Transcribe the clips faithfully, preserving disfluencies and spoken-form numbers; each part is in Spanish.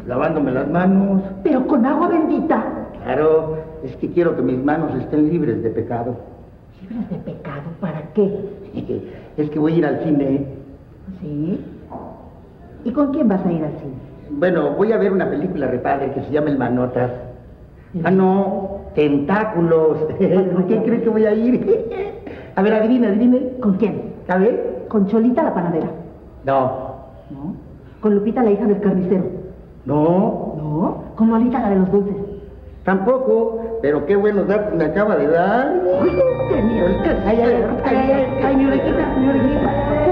lavándome las manos. Pero con agua bendita. Claro, es que quiero que mis manos estén libres de pecado. ¿Libres de pecado? ¿Para qué? Es que voy a ir al cine. ¿Sí? ¿Y con quién vas a ir al cine? Bueno, voy a ver una película repadre que se llama El Manotas. Ah, no, Tentáculos. ¿Con quién crees que voy a ir? A ver, adivina, adivine. ¿Con quién? A ver. ¿Con Cholita la panadera? No. ¿No? ¿Con Lupita la hija del carnicero? No. ¿No? ¿Con Lolita la de los dulces? Tampoco, pero qué buenos datos me acaba de dar. ¡Uy, qué miedo! ¡Ay, ay, ay, ay, ay, mi orejita, mi orejita!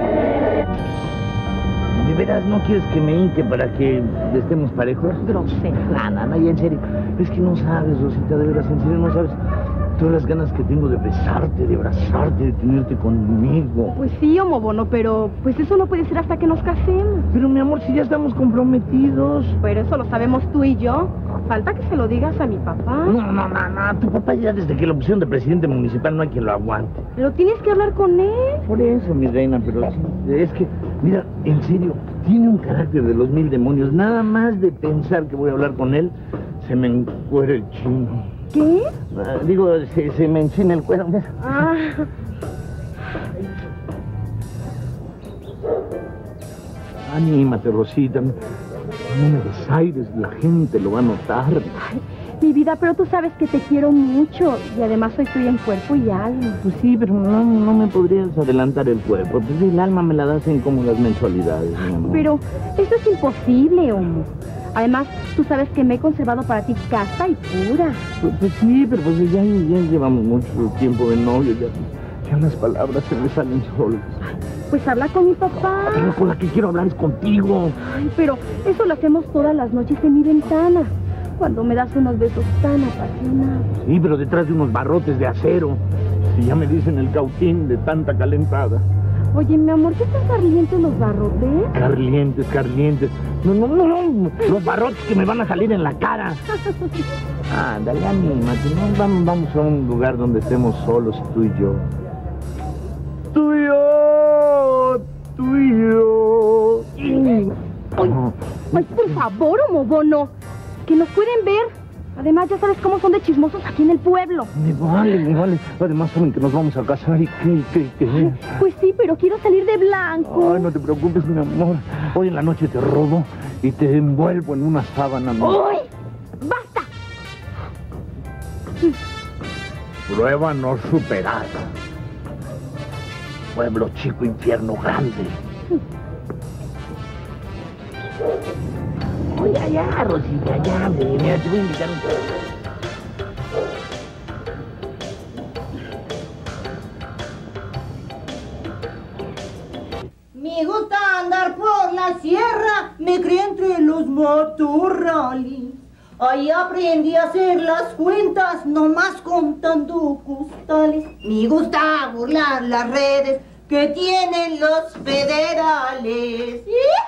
¿De veras no quieres que me hinque para que estemos parejos? Grosero. No, no, no, ya en serio. Es que no sabes, Rosita, de veras, en serio no sabes todas las ganas que tengo de besarte, de abrazarte, de tenerte conmigo. Pues sí, Omobono, pero pues eso no puede ser hasta que nos casemos. Pero mi amor, si ya estamos comprometidos. Pero eso lo sabemos tú y yo. Falta que se lo digas a mi papá. No, no, no, no, tu papá ya desde que lo pusieron de presidente municipal no hay quien lo aguante. Pero tienes que hablar con él. Por eso, mi reina, pero es que, mira, en serio, tiene un carácter de los mil demonios. Nada más de pensar que voy a hablar con él, se me encuera el chino. ¿Qué? Ah, digo, se, se me enchina el cuero. Ah. Anímate, Rosita. No me desaires, la gente lo va a notar. Ay, mi vida, pero tú sabes que te quiero mucho. Y además soy tuya en cuerpo y alma. Pues sí, pero no, no me podrías adelantar el cuerpo. Pues el alma me la das en cómodas mensualidades, mi amor. Pero eso es imposible, Homo. Además, tú sabes que me he conservado para ti casta y pura. Pues, pues sí, pero pues ya, ya llevamos mucho tiempo de novio. Ya, ya las palabras se me salen solas. Pues habla con mi papá. Pero con la que quiero hablar es contigo. Ay, pero eso lo hacemos todas las noches en mi ventana. Cuando me das unos besos tan apasionados. Sí, pero detrás de unos barrotes de acero. Si ya me dicen el cautín de tanta calentada. Oye, mi amor, ¿qué están calientes los barrotes? Calientes, calientes. No, no, no, no. Los barrotes que me van a salir en la cara. Ándale, anímate, ¿no? Vamos, vamos a un lugar donde estemos solos, tú y yo. Tú y yo, tú y yo. Ay, ay, por favor, Omobono, que nos pueden ver. Además, ya sabes cómo son de chismosos aquí en el pueblo. Me vale, me vale. Además, saben que nos vamos a casar y qué, qué, qué. Ay, pues sí, pero quiero salir de blanco. Ay, no te preocupes, mi amor. Hoy en la noche te robo y te envuelvo en una sábana. ¡Uy! ¡Basta! Prueba no superada. Pueblo chico, infierno grande. Oye, allá, Rosita, ya, mira, te voy a invitar un poco. Me gusta andar por la sierra, me crié entre los matorrales. Ahí aprendí a hacer las cuentas, nomás contando costales. Me gusta burlar las redes que tienen los federales.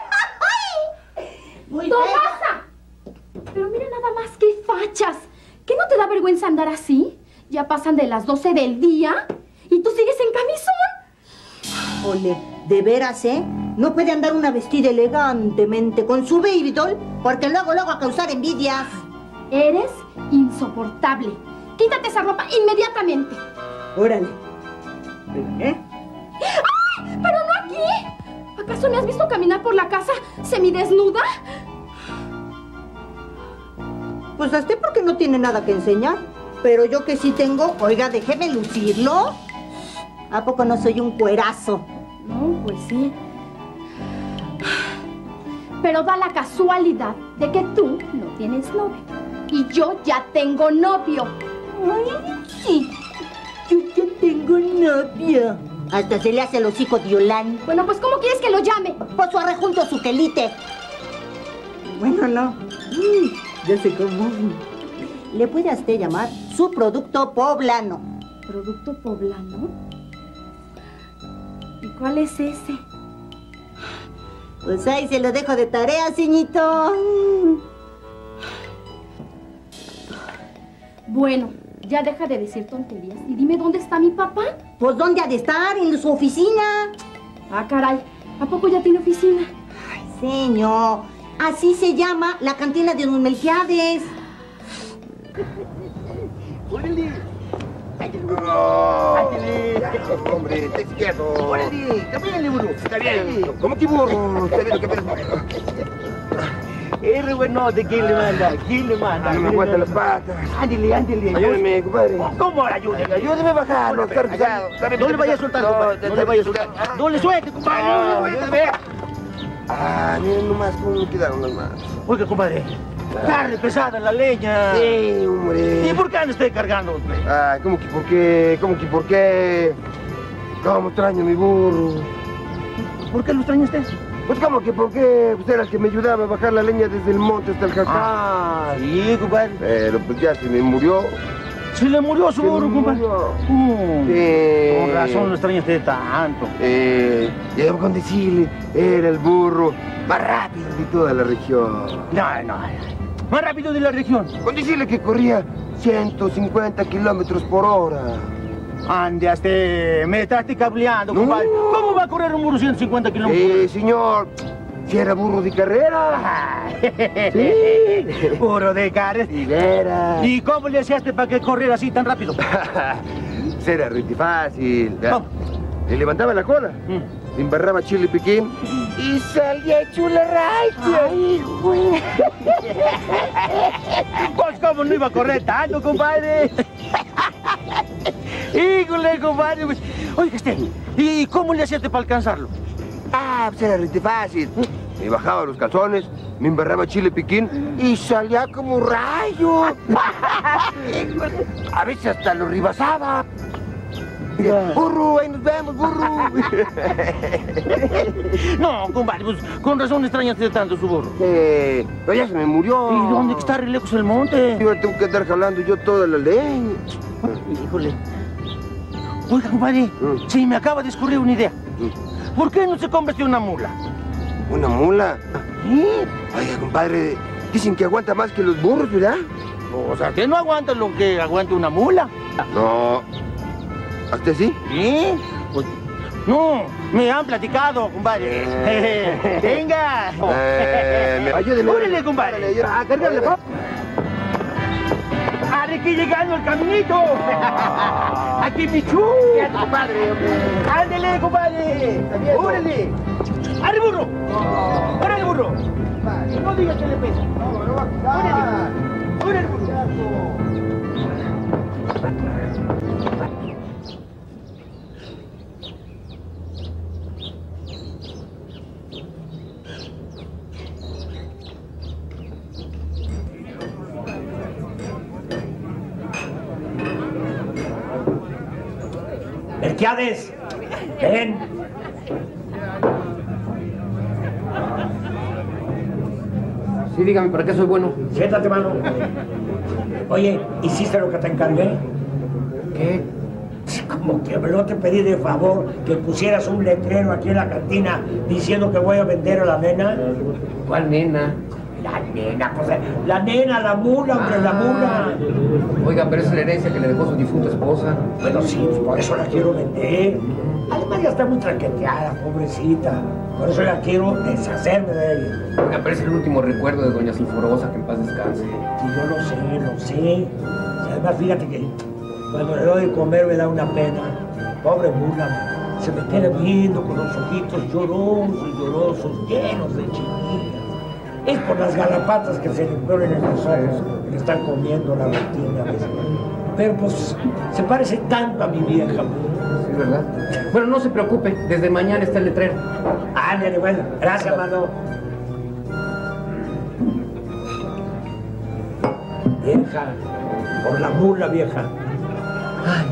Muy ¡Tomasa! Pero mira nada más qué fachas. ¿Qué no te da vergüenza andar así? Ya pasan de las doce del día y tú sigues en camisón. Ole, de veras, ¿eh? No puede andar una vestida elegantemente con su baby doll porque luego, luego a causar envidias. Eres insoportable. Quítate esa ropa inmediatamente. Órale. ¿Eh? ¡Ay! ¡Pero no aquí! ¿Acaso me has visto caminar por la casa semidesnuda? Pues a usted porque no tiene nada que enseñar. Pero yo que sí tengo, oiga, déjeme lucirlo. ¿A poco no soy un cuerazo? No, pues sí. Pero da la casualidad de que tú no tienes novio. Y yo ya tengo novio. Ay, sí. Yo ya tengo novio. Hasta se le hace el hocico de Yolán. Bueno, pues ¿cómo quieres que lo llame? Pues su arrejunto su quelite. Bueno, no. Mm, ya sé cómo. Le puede a usted llamar su producto poblano. ¿Producto poblano? ¿Y cuál es ese? Pues ahí se lo dejo de tarea, ceñito. Bueno, ya deja de decir tonterías y dime dónde está mi papá. Pues ¿dónde ha de estar? En su oficina. Ah, caray, ¿a poco ya tiene oficina? Ay, señor, Así se llama la cantina de don Melquiades. ¡Órale! ¡Oh! Hombre, está izquierdo. ¡Órale! ¡Camínale, burro! Está bien. ¿Cómo que burro? Está bien lo que me... ¡Eh, bueno! ¿De quién le manda? ¿Quién le manda? No me aguanta las patas. Ándale, ándale. Ayúdeme, compadre. ¿Cómo ayúdeme? Ayúdeme a bajar, no está pesado. No le vaya a soltar, compadre. No le vaya a soltar. No le suelte, compadre. No le Ayúdeme. Ah, miren nomás cómo me quedaron las manos. Oiga, compadre. Carne pesada en la leña. Sí, hombre. ¿Y por qué anda usted cargando, hombre? Ah, ¿cómo que por qué? ¿Cómo que por qué? ¿Cómo extraño a mi burro? ¿Por qué lo extraña usted? Pues ¿cómo que por qué? Pues era el que me ayudaba a bajar la leña desde el monte hasta el jacá. Ah, sí, compadre. Pero pues ya se me murió. Se le murió su Se burro, me compadre. murió. Uh, Sí. Con razón lo extraña usted tanto. Eh, llevo con decirle, era el burro más rápido de toda la región. No, no. Más rápido de la región. Con decirle que corría ciento cincuenta kilómetros por hora. Ande, hasta me estás cableando, No. compadre. ¿Cómo va a correr un burro ciento cincuenta kilómetros? Eh, señor, si era burro de carrera. Sí. Burro de carne. Sí, era. ¿Y cómo le hacíaste para que corriera así tan rápido? Era muy fácil. ¿Cómo? Le levantaba la cola, Mm. le embarraba chile piquín y salía hecho la raya. Ay, güey. Pues cómo no iba a correr tanto, compadre. Híjole, compadre. Pues, oiga, este, ¿y cómo le hacías para alcanzarlo? Ah, pues era muy fácil. Me bajaba los calzones, me embarraba chile piquín y salía como rayo. A veces hasta lo rebasaba. Burro, ahí nos vemos, burro. No, compadre, pues con razón extrañaste tanto su burro. Eh, pero ya se me murió. ¿Y dónde está re lejos el monte? Yo tengo que andar jalando yo toda la leña. Híjole. Oiga, compadre, Mm. sí, me acaba de escurrir una idea. ¿Por qué no se compra una mula? ¿Una mula? ¿Sí? Oiga, compadre, dicen que aguanta más que los burros, ¿verdad? O sea, que no aguanta lo que aguanta una mula. No. ¿A usted sí? ¿Sí? Pues, no, me han platicado, compadre. Eh. Venga. Eh, me- ayúdeme. Órale, compadre. Órale, yo- A cargarle, órale. ¡Arre, que llegando el caminito! ¡Aquí, Pichú! compadre, hombre. ¡Ándele, compadre! ¡Órale! ¡Arre, burro! ¡Órale, burro! No digas que le pesa. No, no va a quitar. ¡Órale, burro! Melquiades, ven. Sí, dígame, ¿para qué soy bueno? Siéntate, mano. Oye, ¿hiciste lo que te encargué? ¿Qué? Como que no te pedí de favor que pusieras un letrero aquí en la cantina diciendo que voy a vender a la nena. ¿Cuál nena? La nena, pues la nena, la mula, hombre, la mula. Oiga, pero esa es la herencia que le dejó su difunta esposa. Bueno, sí, pues por eso la quiero vender. Además ya está muy tranqueteada, pobrecita. Por eso ya quiero deshacerme de ella. Oiga, pero es el último recuerdo de doña Sinforosa, que en paz descanse. Sí, yo lo sé, lo sé. Y además, fíjate que cuando le doy de comer me da una pena. Pobre mula, se me queda viendo con los ojitos llorosos, llorosos, llenos de chiquillas. Es por las galapatas que se le ponen en los ojos, que le están comiendo la retina a veces. Pero pues se parece tanto a mi vieja. Sí, ¿verdad? Bueno, no se preocupe, desde mañana está el letrero. Ándale, bueno, gracias, mano. Vieja, por la mula, vieja. Ay.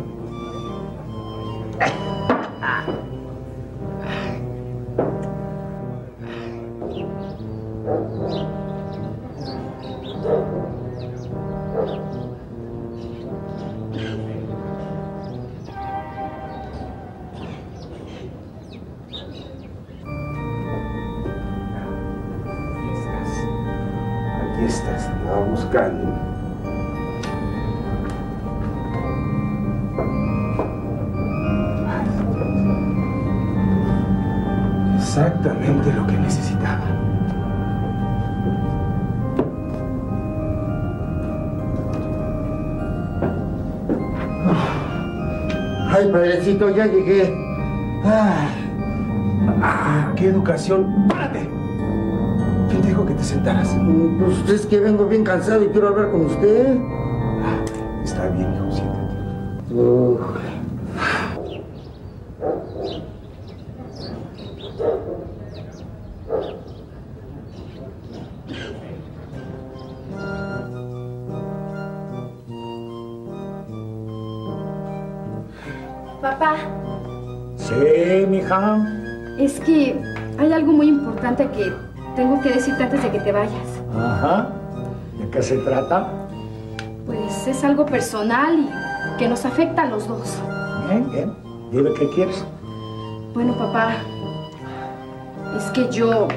Aquí estás, estaba buscando. Exactamente lo que necesitaba. Ay, padrecito, ya llegué. Ay. Ah, qué educación. ¡Párate! ¿Quién te dijo que te sentaras? Pues es que vengo bien cansado y quiero hablar con usted. Ah, está bien, hijo, siéntate. Uh. Papá. Sí, mija. Es que hay algo muy importante que tengo que decirte antes de que te vayas. Ajá. ¿De qué se trata? Pues es algo personal y que nos afecta a los dos. Bien, bien. Dime qué quieres. Bueno, papá, es que yo...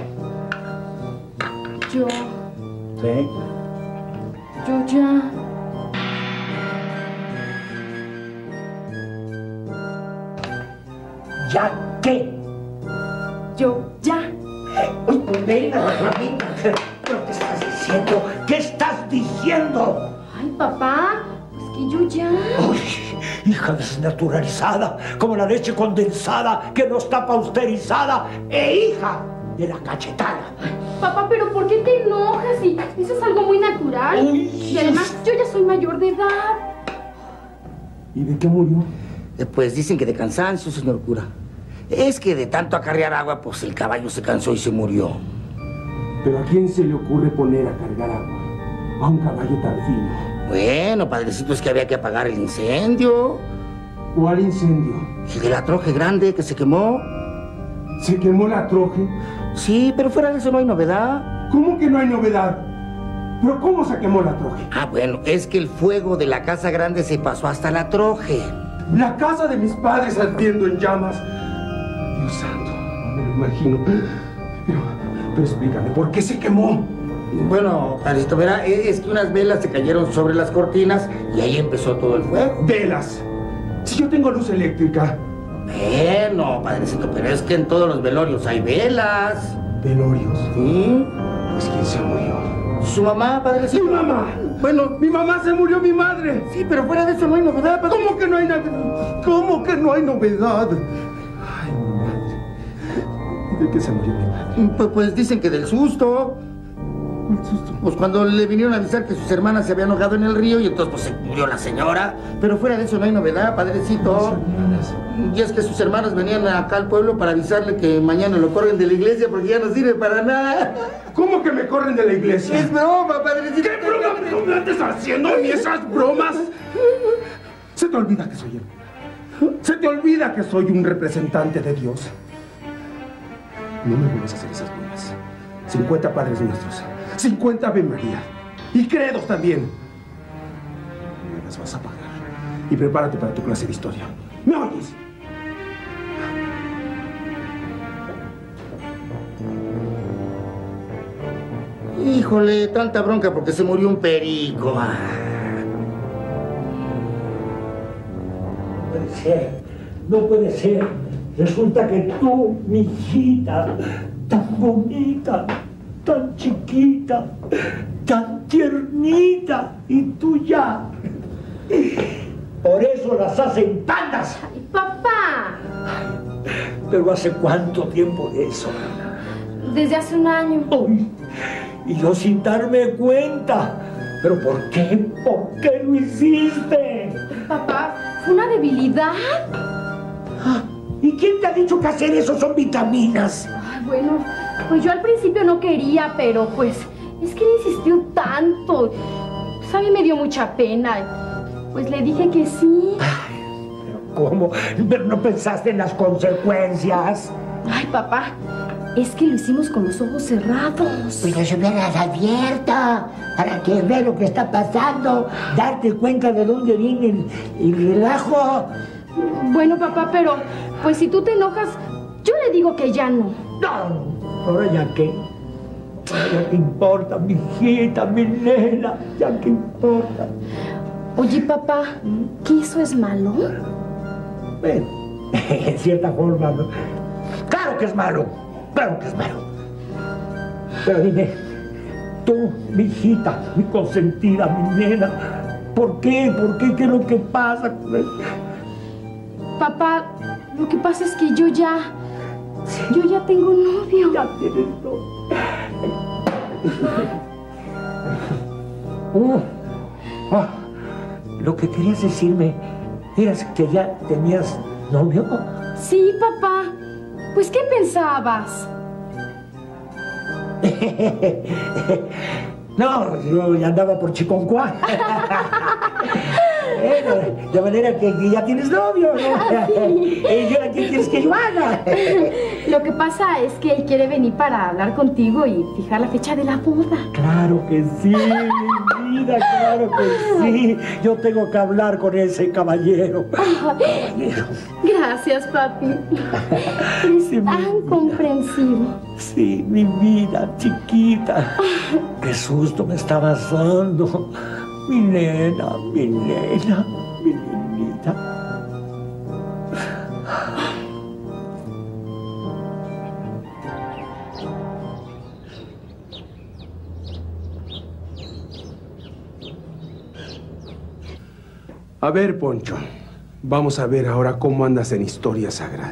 Yo... Sí. Yo ya... ¿Ya qué? Yo ya... Uy, venga, Ramita. ¿Pero qué estás diciendo? ¿Qué estás diciendo? Ay, papá, es que yo ya... Uy, hija desnaturalizada, como la leche condensada que no está pausterizada, e hija de la cachetada. Papá, pero ¿por qué te enojas? Y eso es algo muy natural. Uy. Y además, yo ya soy mayor de edad. ¿Y de qué murió? Eh, Pues dicen que de cansancio, señor cura. Es que de tanto acarrear agua, pues el caballo se cansó y se murió. ¿Pero a quién se le ocurre poner a cargar agua? A un caballo tan fino. Bueno, padrecito, es que había que apagar el incendio. ¿Cuál incendio? El de la troje grande que se quemó. ¿Se quemó la troje? Sí, pero fuera de eso no hay novedad. ¿Cómo que no hay novedad? ¿Pero cómo se quemó la troje? Ah, bueno, es que el fuego de la casa grande se pasó hasta la troje. La casa de mis padres ardiendo en llamas. Dios santo, no me lo imagino. Pero, pero explícame, ¿por qué se quemó? Bueno, padrecito, verá, es que unas velas se cayeron sobre las cortinas y ahí empezó todo el fuego. ¡Velas! Si yo tengo luz eléctrica. Bueno, padrecito, pero es que en todos los velorios hay velas. ¿Velorios? ¿Sí? Pues ¿quién se murió? ¿Su mamá, padrecito? ¡Mi mamá! Bueno, ¡Mi mamá se murió, mi madre! sí, pero fuera de eso no hay novedad, padrecito. ¿Cómo que no hay novedad? ¿Cómo que no hay novedad? Ay, mi madre. ¿De qué se murió mi madre? Pues, pues dicen que del susto. ¿Cuál susto? Pues cuando le vinieron a avisar que sus hermanas se habían ahogado en el río y entonces pues se murió la señora. Pero fuera de eso no hay novedad, padrecito. Y es que sus hermanas venían acá al pueblo para avisarle que mañana lo corren de la iglesia porque ya no sirve para nada. ¿Cómo que me corren de la iglesia? Es broma, padrecito. ¿Qué broma? ¿No me andes haciendo ni esas bromas? Se te olvida que soy el... Se te olvida que soy un representante de Dios. No me vuelvas a hacer esas bromas. cincuenta padres nuestros, cincuenta Ave María y credos también. Me las vas a pagar. Y prepárate para tu clase de historia. ¿Me oyes? Híjole, tanta bronca porque se murió un perico. Ah. No puede ser, no puede ser. Resulta que tú, mi hijita, tan bonita, tan chiquita, tan tiernita, y tú ya. Por eso las hacen tandas. Ay, papá. Pero ¿hace cuánto tiempo de eso? Desde hace un año. Ay, y yo sin darme cuenta. ¿Pero por qué? ¿Por qué lo hiciste? Papá, fue una debilidad. ¿Y quién te ha dicho que hacer eso son vitaminas? Ay, bueno, pues yo al principio no quería, pero pues es que él insistió tanto. Pues a mí me dio mucha pena. Pues le dije que sí. Ay, ¿pero cómo? ¿Pero no pensaste en las consecuencias? Ay, papá, es que lo hicimos con los ojos cerrados. Pero se hubieras abierto para que veas lo que está pasando, darte cuenta de dónde viene el, el relajo. Bueno, papá, pero pues si tú te enojas, yo le digo que ya no. No, ahora ya qué. Ahora ya qué importa, mi hijita, mi nena, ya qué importa. Oye, papá, ¿que eso es malo? Bueno, en cierta forma, ¿no? Claro que es malo, claro que es malo. Pero dime, tú, mi hijita, mi consentida, mi nena, ¿por qué? ¿Por qué? ¿Qué es lo que pasa? Papá, lo que pasa es que yo ya... Yo ya tengo un novio. Ya tienes novio. Uh, oh, lo que querías decirme era que ya tenías novio. Sí, papá. Pues, ¿qué pensabas? No, yo ya andaba por Chiconcuá. Eh, de manera que ya tienes novio, ¿no? Sí. ¿Y ahora qué quieres que yo haga? Lo que pasa es que él quiere venir para hablar contigo y fijar la fecha de la boda. Claro que sí, mi vida, claro que sí. Yo tengo que hablar con ese caballero. caballero. Gracias, papi. Eres Sí, tan comprensivo. Sí, mi vida, chiquita. Qué susto me estabas dando. Mi nena, mi nena, mi nenita. A ver, Poncho, vamos a ver ahora cómo andas en historia sagrada.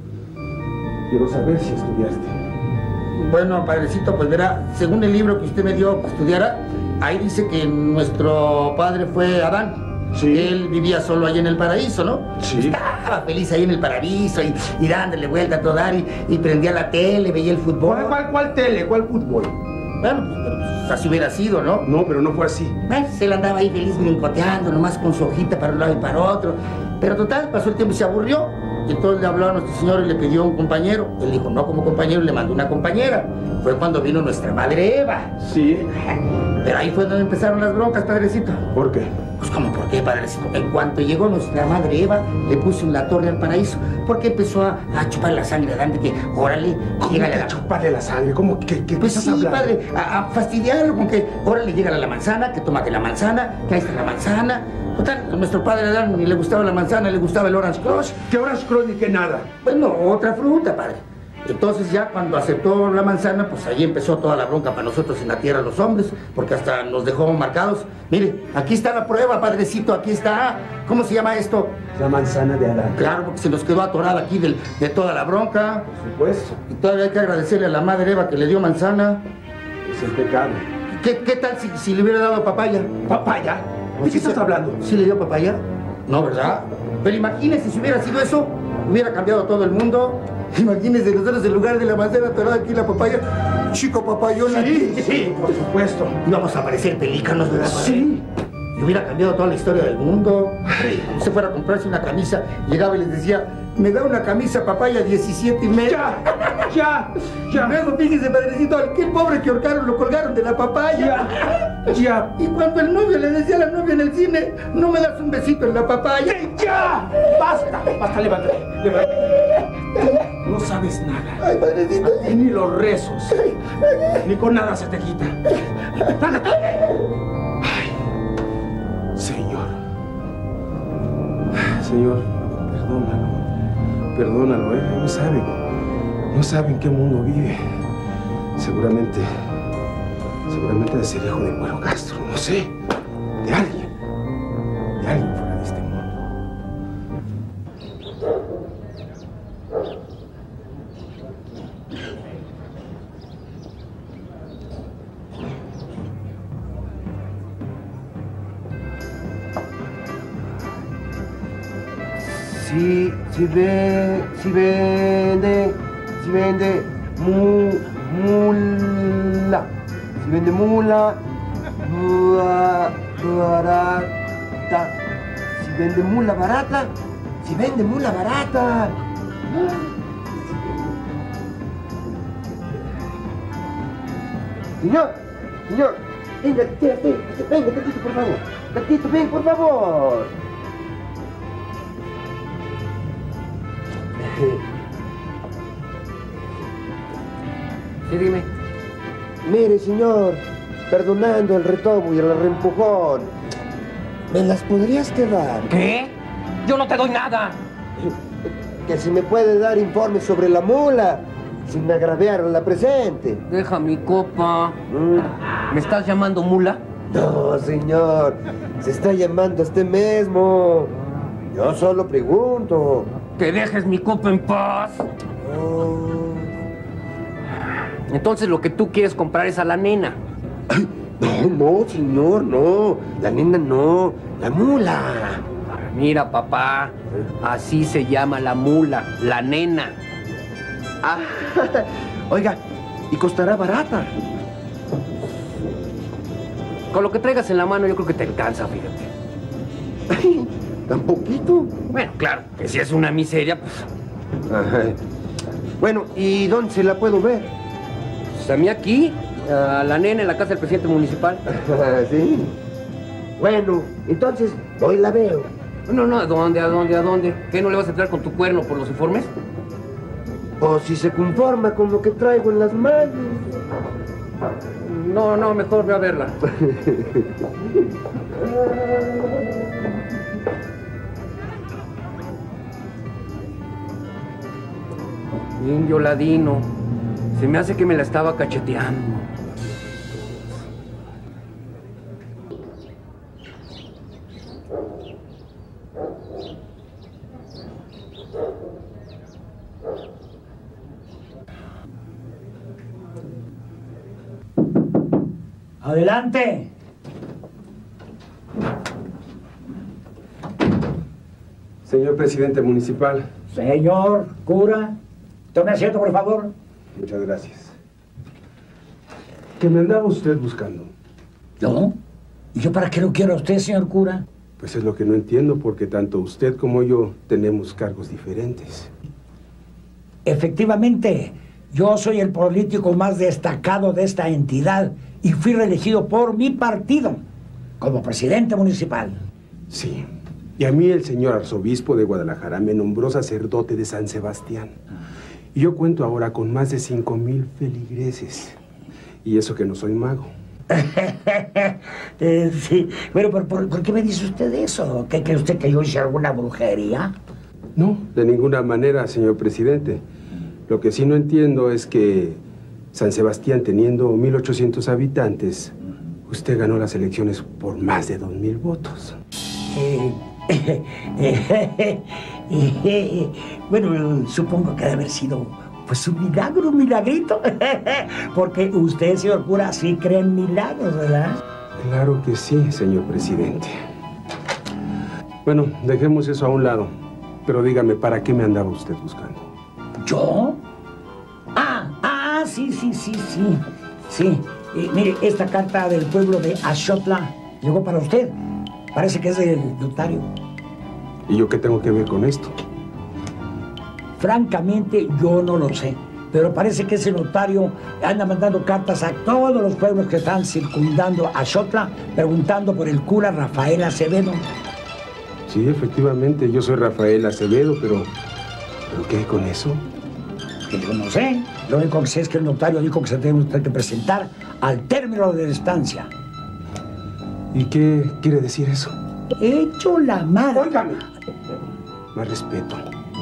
Quiero saber si estudiaste. Bueno, padrecito, pues verá, según el libro que usted me dio que estudiara, ahí dice que nuestro padre fue Adán. Sí. Él vivía solo ahí en el paraíso, ¿no? Sí. Estaba feliz ahí en el paraíso y, y dándole vuelta a todo dar y, y prendía la tele, veía el fútbol. ¿Cuál, cuál, cuál tele? ¿Cuál fútbol? Bueno, pues, pero, pues, así hubiera sido, ¿no? No, pero no fue así. Pues, él andaba ahí feliz brincoteando, nomás con su hojita para un lado y para otro. Pero total, pasó el tiempo y se aburrió. Y entonces le habló a nuestro señor y le pidió un compañero. Él dijo, no como compañero, y le mandó una compañera. Fue cuando vino nuestra madre Eva. Sí. Pero ahí fue donde empezaron las broncas, padrecito. ¿Por qué? Pues, ¿cómo por qué, padrecito? En cuanto llegó nuestra madre Eva, le puso en la torre al paraíso, porque empezó a, a chupar la sangre a Adán, de que, órale, llégale a la... chuparle la sangre? ¿Cómo que, que Pues estás sí, hablando? padre, a, a fastidiarlo con que, órale, llégale a la manzana, que tómate la manzana, que ahí está la manzana. Total, a nuestro padre Adán ni le gustaba la manzana, le gustaba el Orange Crush. ¿Qué Orange Crush ni qué nada? Bueno, otra fruta, padre. Entonces ya cuando aceptó la manzana, pues ahí empezó toda la bronca para nosotros en la tierra los hombres, porque hasta nos dejó marcados. Mire, aquí está la prueba, padrecito, aquí está. ¿Cómo se llama esto? La manzana de Adán. Claro, porque se nos quedó atorada aquí del- de toda la bronca. Por supuesto. Y todavía hay que agradecerle a la madre Eva que le dio manzana. Es el pecado. ¿Qué, qué tal si, si le hubiera dado papaya? ¿Papaya? ¿De qué estás hablando? ¿Sí le dio papaya? No, ¿verdad? Pero imagínese si hubiera sido eso, hubiera cambiado todo el mundo. Imagínese nosotros en lugar de la manzana atorada aquí la papaya, chico papayón aquí. Sí, sí, por supuesto. Íbamos a aparecer pelícanos, ¿verdad, padre? Sí. Y hubiera cambiado toda la historia del mundo. Usted fuera a comprarse una camisa, llegaba y les decía, me da una camisa papaya diecisiete y medio. Ya, ya, ya. Y luego, fíjese, padrecito, al qué pobre que ahorcaron lo colgaron de la papaya. Ya, ya. Y cuando el novio le decía a la novia en el cine, no me das un besito en la papaya. ¡Ya! ¡Basta! ¡Basta, levántate! levántate. Tú no sabes nada. Ay, padrecito. Ni los rezos. Ni con nada se te quita. ¡Ándate! Ay, Señor. Señor, perdónalo. Perdónalo, ¿eh? No saben. No saben en qué mundo vive. Seguramente... Seguramente de ser hijo de Güero Castro. No sé. De alguien. De alguien fuera de este mundo. Si, si ve, si vende, si vende mu, mula, si vende mula, bua- barata, si vende mula barata, si vende mula barata. Señor, señor, venga, venga, venga, Tatito, por favor. Tatito, ven, por favor. Sí, dime. Mire, señor, perdonando el retobo y el reempujón, ¿me las podrías quedar? ¿Qué? Yo no te doy nada. Que si me puede dar informes sobre la mula, sin agraviar a la presente. Deja mi copa. Mm. ¿Me estás llamando mula? No, señor, se está llamando a usted mismo. Yo solo pregunto. Que dejes mi copa en paz. Oh. Entonces lo que tú quieres comprar es a la nena. Ay, no, no, señor, no. La nena no. La mula. Mira, papá, así se llama la mula, la nena. Ah, oiga, y costará barata. Con lo que traigas en la mano yo creo que te alcanza, fíjate. Ay, ¿tan poquito? Bueno, claro, que si es una miseria, pues... Ajá. Bueno, ¿y dónde se la puedo ver? Pues a mí aquí, a la nena en la casa del presidente municipal. Sí. Bueno, entonces, hoy la veo. No, no, ¿a dónde, a dónde, a dónde? ¿Qué, no le vas a entrar con tu cuerno por los informes? O si se conforma con lo que traigo en las manos. No, no, mejor ve a verla. Indio ladino. Se me hace que me la estaba cacheteando. Adelante. Señor presidente municipal. Señor cura, tome asiento, por favor. Muchas gracias. ¿Qué me andaba usted buscando? ¿Yo? ¿Y yo para qué lo quiero a usted, señor cura? Pues es lo que no entiendo, porque tanto usted como yo tenemos cargos diferentes. Efectivamente, yo soy el político más destacado de esta entidad y fui reelegido por mi partido como presidente municipal. Sí. Y a mí el señor arzobispo de Guadalajara me nombró sacerdote de San Sebastián. Y yo cuento ahora con más de cinco mil feligreses. Y eso que no soy mago. eh, sí. Bueno, ¿por, por, ¿por qué me dice usted eso? ¿Qué cree usted que yo hice alguna brujería? No, de ninguna manera, señor presidente. Lo que sí no entiendo es que San Sebastián, teniendo mil ochocientos habitantes, usted ganó las elecciones por más de dos mil votos. Eh, eh, eh, eh, bueno, supongo que debe haber sido pues un milagro, un milagrito. Porque usted, señor cura, sí cree en milagros, ¿verdad? Claro que sí, señor presidente. Bueno, dejemos eso a un lado. Pero dígame, ¿para qué me andaba usted buscando? ¿Yo? Ah, ah, sí, sí, sí, sí. Sí. Eh, mire, esta carta del pueblo de Axotla llegó para usted. Parece que es del notario. ¿Y yo qué tengo que ver con esto? Francamente, yo no lo sé. Pero parece que ese notario anda mandando cartas a todos los pueblos que están circundando a Axotla, preguntando por el cura Rafael Acevedo. Sí, efectivamente, yo soy Rafael Acevedo, pero... ¿pero qué con eso? Que yo no sé. Lo único que sé es que el notario dijo que se tiene usted que presentar al término de la estancia. ¿Y qué quiere decir eso? He hecho la madre. Óigame. Más respeto.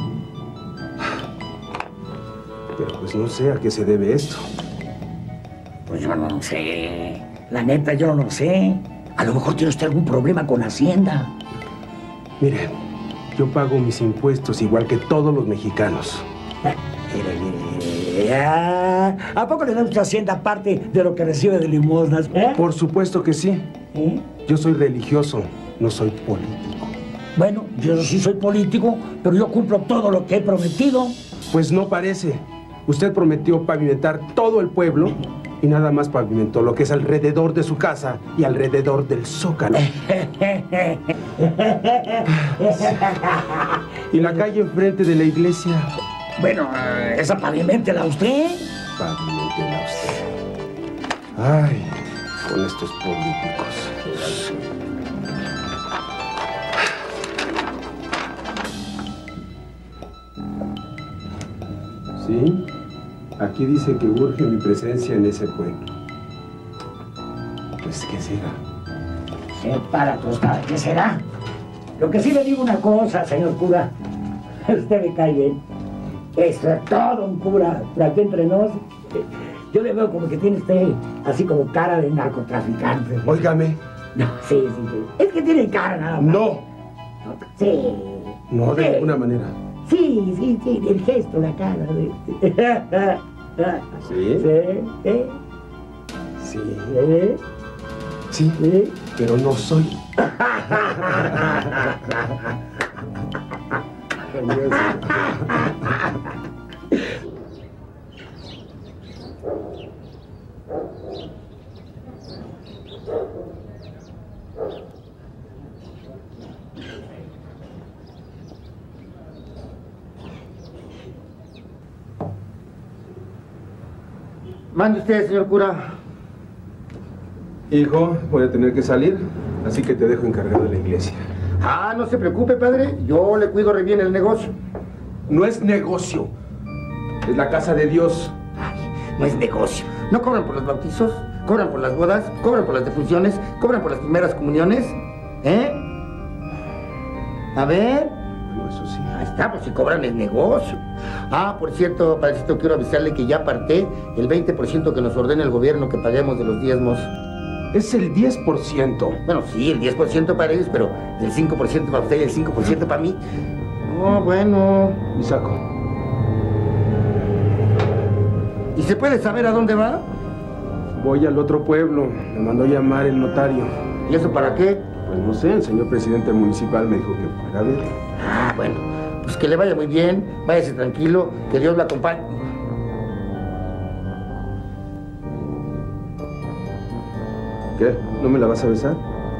Pero pues no sé a qué se debe esto. Pues yo no sé. La neta, yo no sé. A lo mejor tiene usted algún problema con Hacienda. Miren, yo pago mis impuestos igual que todos los mexicanos. Mire, mire, mire. ¿A poco le da usted Hacienda aparte de lo que recibe de limosnas? ¿Eh? Por supuesto que sí. ¿Eh? Yo soy religioso, no soy político. Bueno, yo sí soy político, pero yo cumplo todo lo que he prometido. Pues no parece. Usted prometió pavimentar todo el pueblo y nada más pavimentó lo que es alrededor de su casa y alrededor del Zócalo. Y la calle enfrente de la iglesia. Bueno, esa paviméntela usted. Paviméntela usted. Ay, con estos políticos. Sí, aquí dice que urge mi presencia en ese pueblo. Pues, ¿qué será? Sepa tostada, ¿qué será? Lo que sí le digo una cosa, señor cura. Usted me cae bien. Esto es todo un cura. Pero aquí entre nos, yo le veo como que tiene usted así como cara de narcotraficante. Óigame. No, sí, sí, sí. Es que tiene cara nada más. No. Sí. No, de Sí. ninguna manera. Sí, sí, sí, el gesto, la cara. ¿Sí? Sí, Sí. sí, Sí, sí. pero no soy. Mande usted, señor cura. Hijo, voy a tener que salir, así que te dejo encargado de la iglesia. Ah, no se preocupe, padre. Yo le cuido re bien el negocio. No es negocio. Es la casa de Dios. Ay, no es negocio. ¿No cobran por los bautizos? ¿Cobran por las bodas? ¿Cobran por las defunciones? ¿Cobran por las primeras comuniones? ¿Eh? A ver. Bueno, eso sí. Ahí está, pues si cobran el negocio. Ah, por cierto, padrecito, quiero avisarle que ya aparté el veinte por ciento que nos ordena el gobierno que paguemos de los diezmos. Es el diez por ciento. Bueno, sí, el diez por ciento para ellos, pero el cinco por ciento para usted y el cinco por ciento para mí. No, bueno. Y saco. ¿Y se puede saber a dónde va? Voy al otro pueblo. Me mandó llamar el notario. ¿Y eso para qué? Pues no sé, el señor presidente municipal me dijo que fuera a ver. Ah, bueno. Pues que le vaya muy bien. Váyase tranquilo. Que Dios lo acompañe. ¿Qué? ¿No me la vas a besar?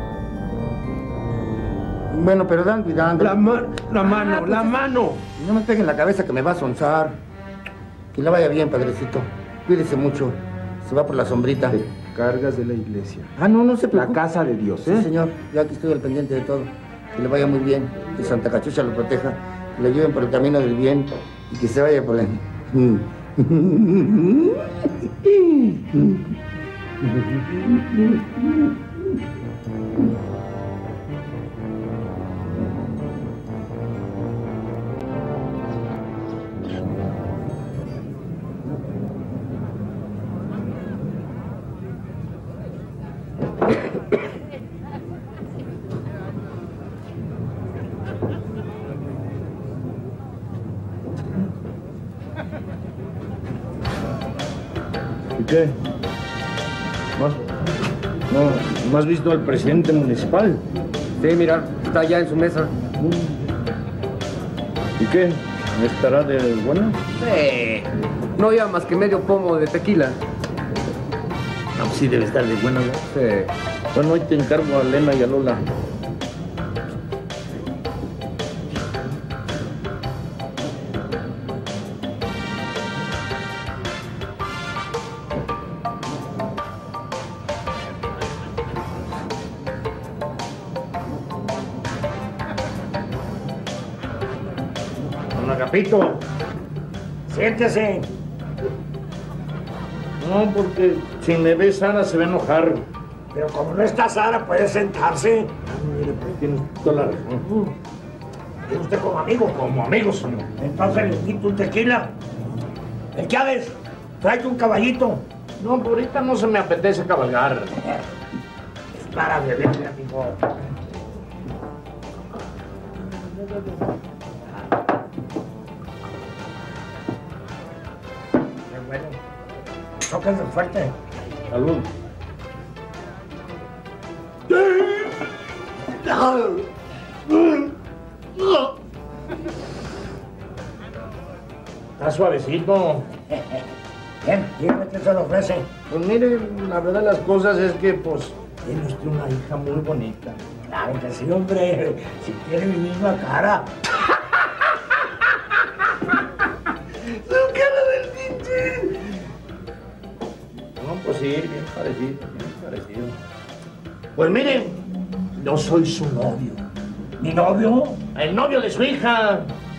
Bueno, pero dan cuidado. La, ma la mano, Ah, pues la es- mano. No me pegue en la cabeza que me va a sonzar. Que le vaya bien, padrecito. Cuídese mucho. Se va por la sombrita. Te cargas de la iglesia. Ah, no, no se La preocupe. casa de Dios, Sí, ¿eh? señor. Yo aquí estoy al pendiente de todo. Que le vaya muy bien. Que Santa Cachucha lo proteja. Que lo lleven por el camino del bien. Y que se vaya por el... ¿Y qué? ¿No, no, ¿no has visto al presidente municipal? Sí, mira, está allá en su mesa. ¿Y qué? ¿Estará de buena? Sí. No lleva más que medio pomo de tequila. No, sí debe estar de buena, ¿no? Sí. Bueno, hoy te encargo a Elena y a Lola. Don Agapito, Siéntese. no, porque si me ve Sara se va a enojar. Pero como no está Sara, puede sentarse. Mire, pues tienes toda la razón. ¿Y usted como amigo? Como amigos, señor. Entonces le invito un tequila. ¿El qué haces? Tráete un caballito. No, por ahorita no se me apetece cabalgar. Es para beberle, amigo. Qué bueno. Tóquense fuerte. Salud. Está suavecito. Bien, dígame qué se le ofrece. Pues mire, la verdad de las cosas es que, pues, tiene usted una hija muy bonita. Claro que sí, hombre. Si tiene mi misma cara. ¡Su cara del pinche! No, pues sí, bien parecido, bien parecido. Pues mire, yo soy su novio. ¿Mi novio? El novio de su hija.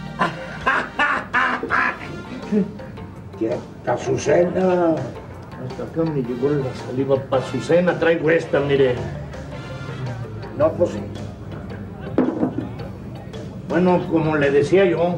¿Qué? Azucena. Hasta acá me llegó la saliva para su cena. Traigo esta, mire. No, pues sí. Bueno, como le decía yo,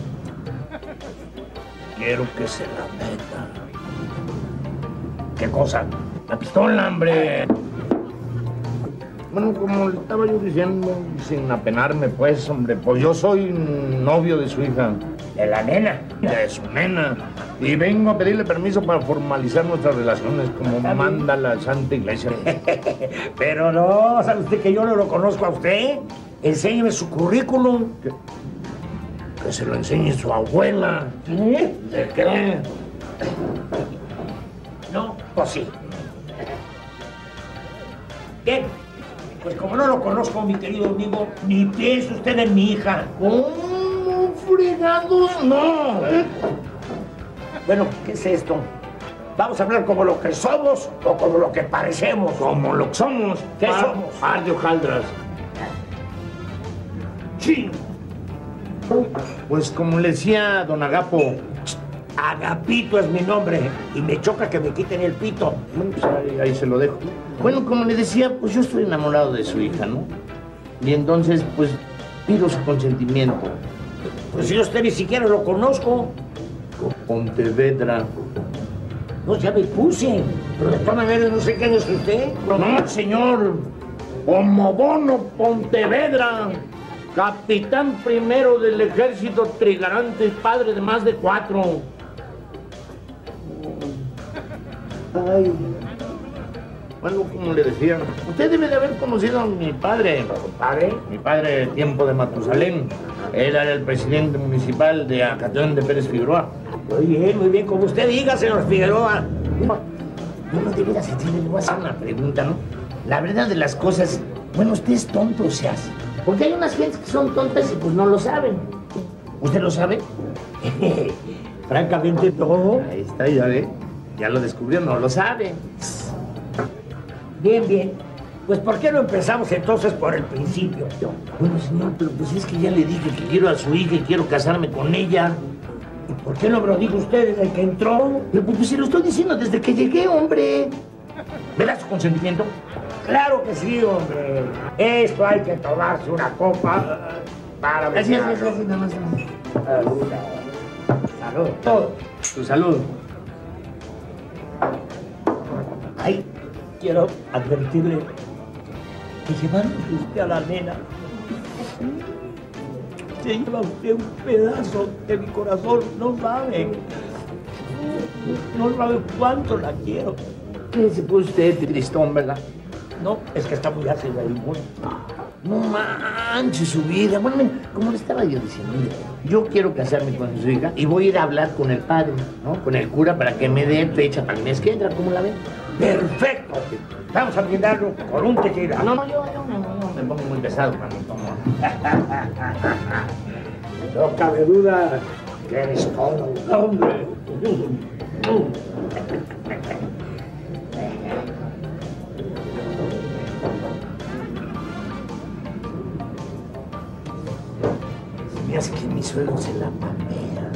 quiero que se la meta. ¿Qué cosa? La pistola, hombre. Bueno, como le estaba yo diciendo, sin apenarme, pues, hombre, pues yo soy novio de su hija. ¿De la nena? De su nena. Y vengo a pedirle permiso para formalizar nuestras relaciones como manda la Santa Iglesia. Pero no, ¿sabe usted que yo no lo conozco a usted? Enséñeme su currículum. Que, que se lo enseñe su abuela. ¿Qué? ¿De qué? No, pues sí. Bien, pues como no lo conozco, mi querido amigo, ni piense usted en mi hija. ¿Cómo fregados? No. Bueno, ¿qué es esto? ¿Vamos a hablar como lo que somos o como lo que parecemos? Como lo que somos. ¿Qué par, somos? Par de hojaldras. Sí. Pues como le decía don Agapo. Agapito es mi nombre y me choca que me quiten el pito. Bueno, pues ahí, ahí se lo dejo. Bueno, como le decía, pues yo estoy enamorado de su hija, ¿no? Y entonces, pues, pido su consentimiento. Pues si usted ni siquiera lo conozco. Pontevedra. No, ya me puse. Pero de todas maneras no sé quién es usted. No, señor. Homobono Pontevedra. Capitán primero del ejército trigarante, padre de más de cuatro. Ay. Bueno, como le decía, usted debe de haber conocido a mi padre. ¿Padre? Mi padre de tiempo de Matusalén. Él era el presidente municipal de Acatlán de Pérez Figueroa. Muy bien, muy bien. Como usted diga, señor Figueroa. Bueno, bueno, de veras, le voy a hacer una pregunta, ¿no? La verdad de las cosas, bueno, usted es tonto, o se hace. Porque hay unas gentes que son tontas y pues no lo saben. ¿Usted lo sabe? Francamente, no. Ahí está, ya ve. Ya lo descubrió, no lo sabe. Bien, bien. Pues, ¿por qué no empezamos entonces por el principio? Bueno, señor, pero pues es que ya le dije que quiero a su hija y quiero casarme con ella. ¿Y por qué no me lo dijo usted desde que entró? Pero pues se lo estoy diciendo desde que llegué, hombre. ¿Me da su consentimiento? Claro que sí, hombre. Esto hay que tomarse una copa para... Gracias, gracias, gracias, nada más. Salud. Salud. Todo. Tu salud. Ay, quiero advertirle que llevándose usted a la nena, se lleva usted un pedazo de mi corazón. No sabe. No sabe cuánto la quiero. ¿Qué se puso usted tristón, verdad? No, es que está muy ácido el limón. No manches su vida. Bueno, mira, como le estaba yo diciendo, mire, yo quiero casarme con su hija y voy a ir a hablar con el padre, ¿no? Con el cura para que me dé fecha para el mes que entra. ¿Cómo la ven? ¡Perfecto! Vamos a brindarlo con un tequila. No, no, yo, yo no, no, no, me pongo muy pesado cuando tomo. No cabe duda que eres todo un hombre. Me hace que mi suegro se la papea.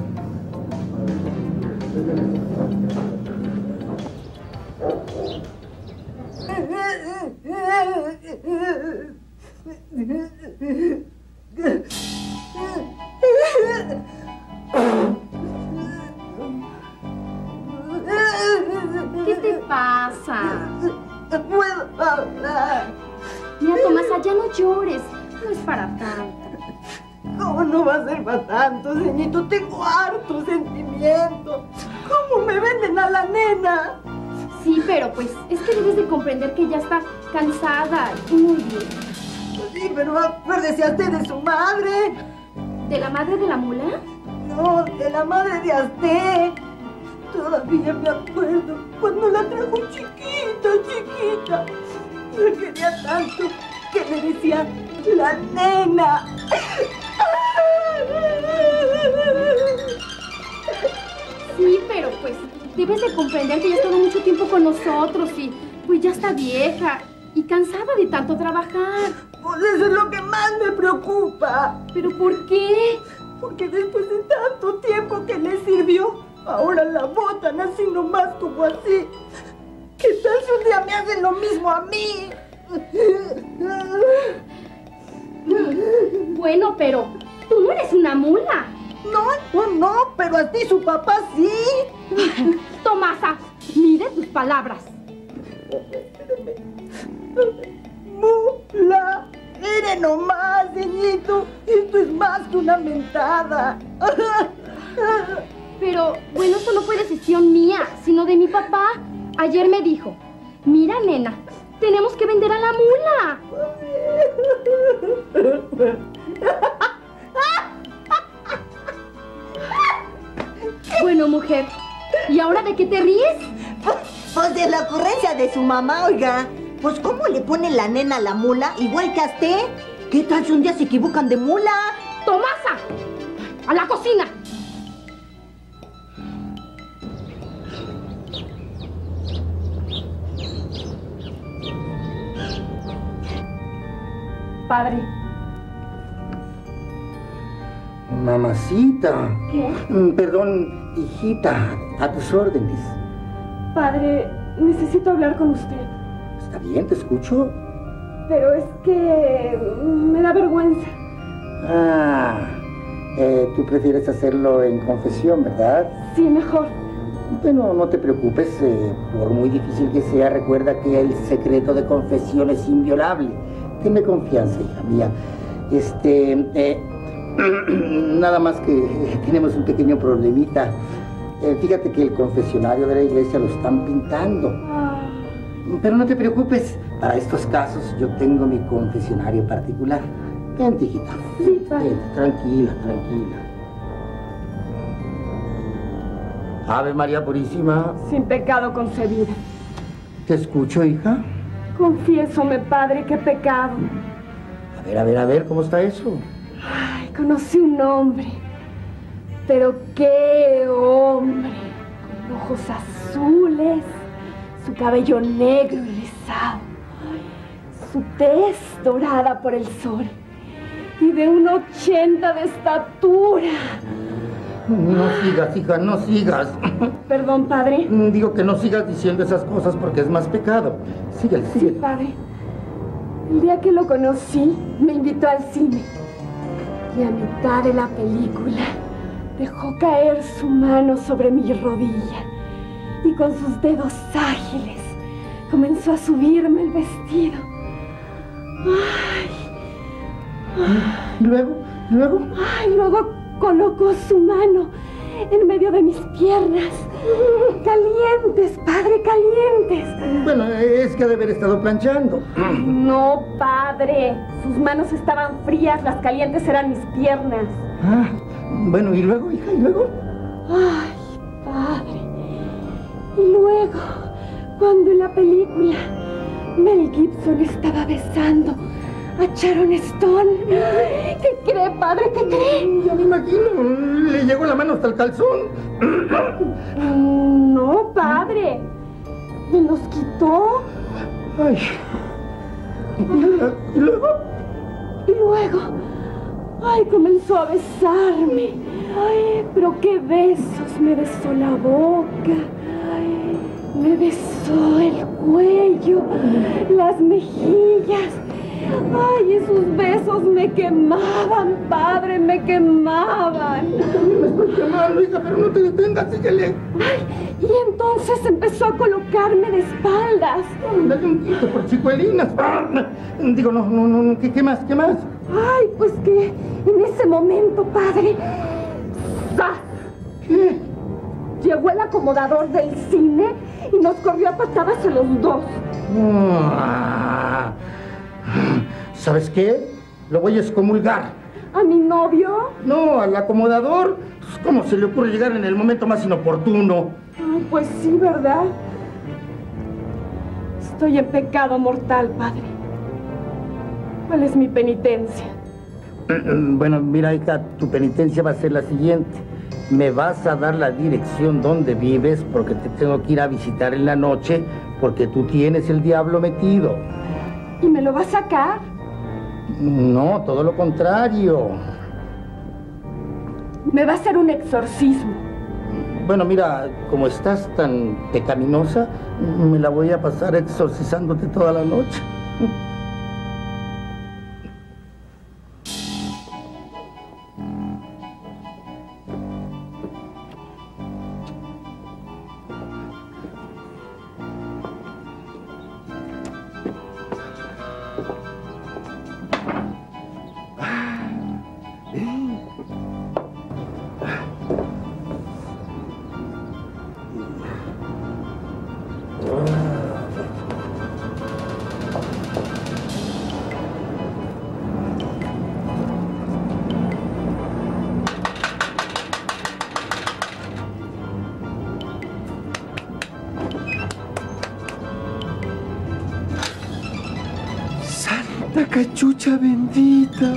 ¿Qué te pasa? No puedo hablar. Mira, Tomasa, ya no llores. No es para tanto. ¿Cómo no va a ser para tanto, ceñito? Tengo harto sentimiento. ¿Cómo me venden a la nena? Sí, pero pues es que debes de comprender que ya está cansada y muy bien. Sí, pero acuérdese usted de su madre. ¿De la madre de la mula? No, de la madre de Aztec. Todavía me acuerdo cuando la trajo chiquita, chiquita. Me quería tanto que me decían la nena. Sí, pero pues debes de comprender que ya ha estado mucho tiempo con nosotros y pues ya está vieja y cansada de tanto trabajar. Pues eso es lo que más me preocupa. ¿Pero por qué? Porque después de tanto tiempo que le sirvió, ahora la botan así nomás como así. ¿Qué tal si un día me hacen lo mismo a mí? Bueno, pero tú no eres una mula. No, no, no, pero a ti su papá sí. Tomasa, mide tus palabras. Mula. Mire nomás, señito, esto es más que una mentada. Pero, bueno, esto no fue decisión mía, sino de mi papá. Ayer me dijo, mira, nena, tenemos que vender a la mula. Bueno, mujer, ¿y ahora de qué te ríes? Pues de la ocurrencia de su mamá, oiga. Pues, ¿cómo le pone la nena a la mula? Igual que a usted. ¿Qué tal si un día se equivocan de mula? ¡Tomasa! ¡A la cocina! Padre. Mamacita. ¿Qué? Mm, Perdón, hijita, a tus órdenes. Padre, necesito hablar con usted. ¿Está bien? ¿Te escucho? Pero es que me da vergüenza. Ah, eh, tú prefieres hacerlo en confesión, ¿verdad? Sí, mejor. Bueno, no te preocupes, eh, por muy difícil que sea, recuerda que el secreto de confesión es inviolable. Tenme confianza, hija mía. Este, eh, nada más que tenemos un pequeño problemita. Eh, fíjate que el confesionario de la iglesia lo están pintando. Ah. Pero no te preocupes, para estos casos yo tengo mi confesionario particular. Vente, hijita. Sí, padre. Vente, tranquila, tranquila. Ave María Purísima. Sin pecado concebida. ¿Te escucho, hija? Confiésome, padre, qué pecado. A ver, a ver, a ver, ¿cómo está eso? Ay, conocí un hombre. Pero qué hombre. Con ojos azules, su cabello negro y rizado, su tez dorada por el sol y de un ochenta de estatura. No sigas, hija, no sigas. Perdón, padre. Digo que no sigas diciendo esas cosas porque es más pecado. Síguele, Sí, síguele. padre. El día que lo conocí, me invitó al cine. Y a mitad de la película, dejó caer su mano sobre mi rodilla. Y con sus dedos ágiles, comenzó a subirme el vestido. Ay. ¿Y luego? ¿Y luego? Ay, luego colocó su mano en medio de mis piernas. Calientes, padre, calientes. Bueno, es que ha de haber estado planchando. No, padre. Sus manos estaban frías, las calientes eran mis piernas. Ah, bueno, ¿y luego, hija? ¿Y luego? Ay, padre. Y luego, cuando en la película Mel Gibson estaba besando a Sharon Stone. ¿Qué cree, padre? ¿Qué cree? Ya me imagino. Le llegó la mano hasta el calzón. No, padre. Me los quitó. Ay. ¿Y luego? Y luego, ay, comenzó a besarme. Ay, pero qué besos. Me besó la boca. Ay, me besó el cuello, las mejillas. Ay, esos besos me quemaban, padre, me quemaban. Me estoy quemando, hija, pero no te detengas, síguele. Ay, y entonces empezó a colocarme de espaldas. Dale un quito por chicuelinas. Digo, no, no, no, ¿qué, qué más, qué más? Ay, pues que en ese momento, padre, ¡zas! ¿Qué? Llegó el acomodador del cine y nos corrió a patadas a los dos. Ah, ¿sabes qué? Lo voy a excomulgar. ¿A mi novio? No, al acomodador. Pues, ¿cómo se le ocurre llegar en el momento más inoportuno? Ay, pues sí, ¿verdad? Estoy en pecado mortal, padre. ¿Cuál es mi penitencia? Bueno, mira, hija, tu penitencia va a ser la siguiente. Me vas a dar la dirección donde vives porque te tengo que ir a visitar en la noche porque tú tienes el diablo metido. ¿Y me lo va a sacar? No, todo lo contrario. Me va a hacer un exorcismo. Bueno, mira, como estás tan pecaminosa, me la voy a pasar exorcizándote toda la noche. La cachucha bendita.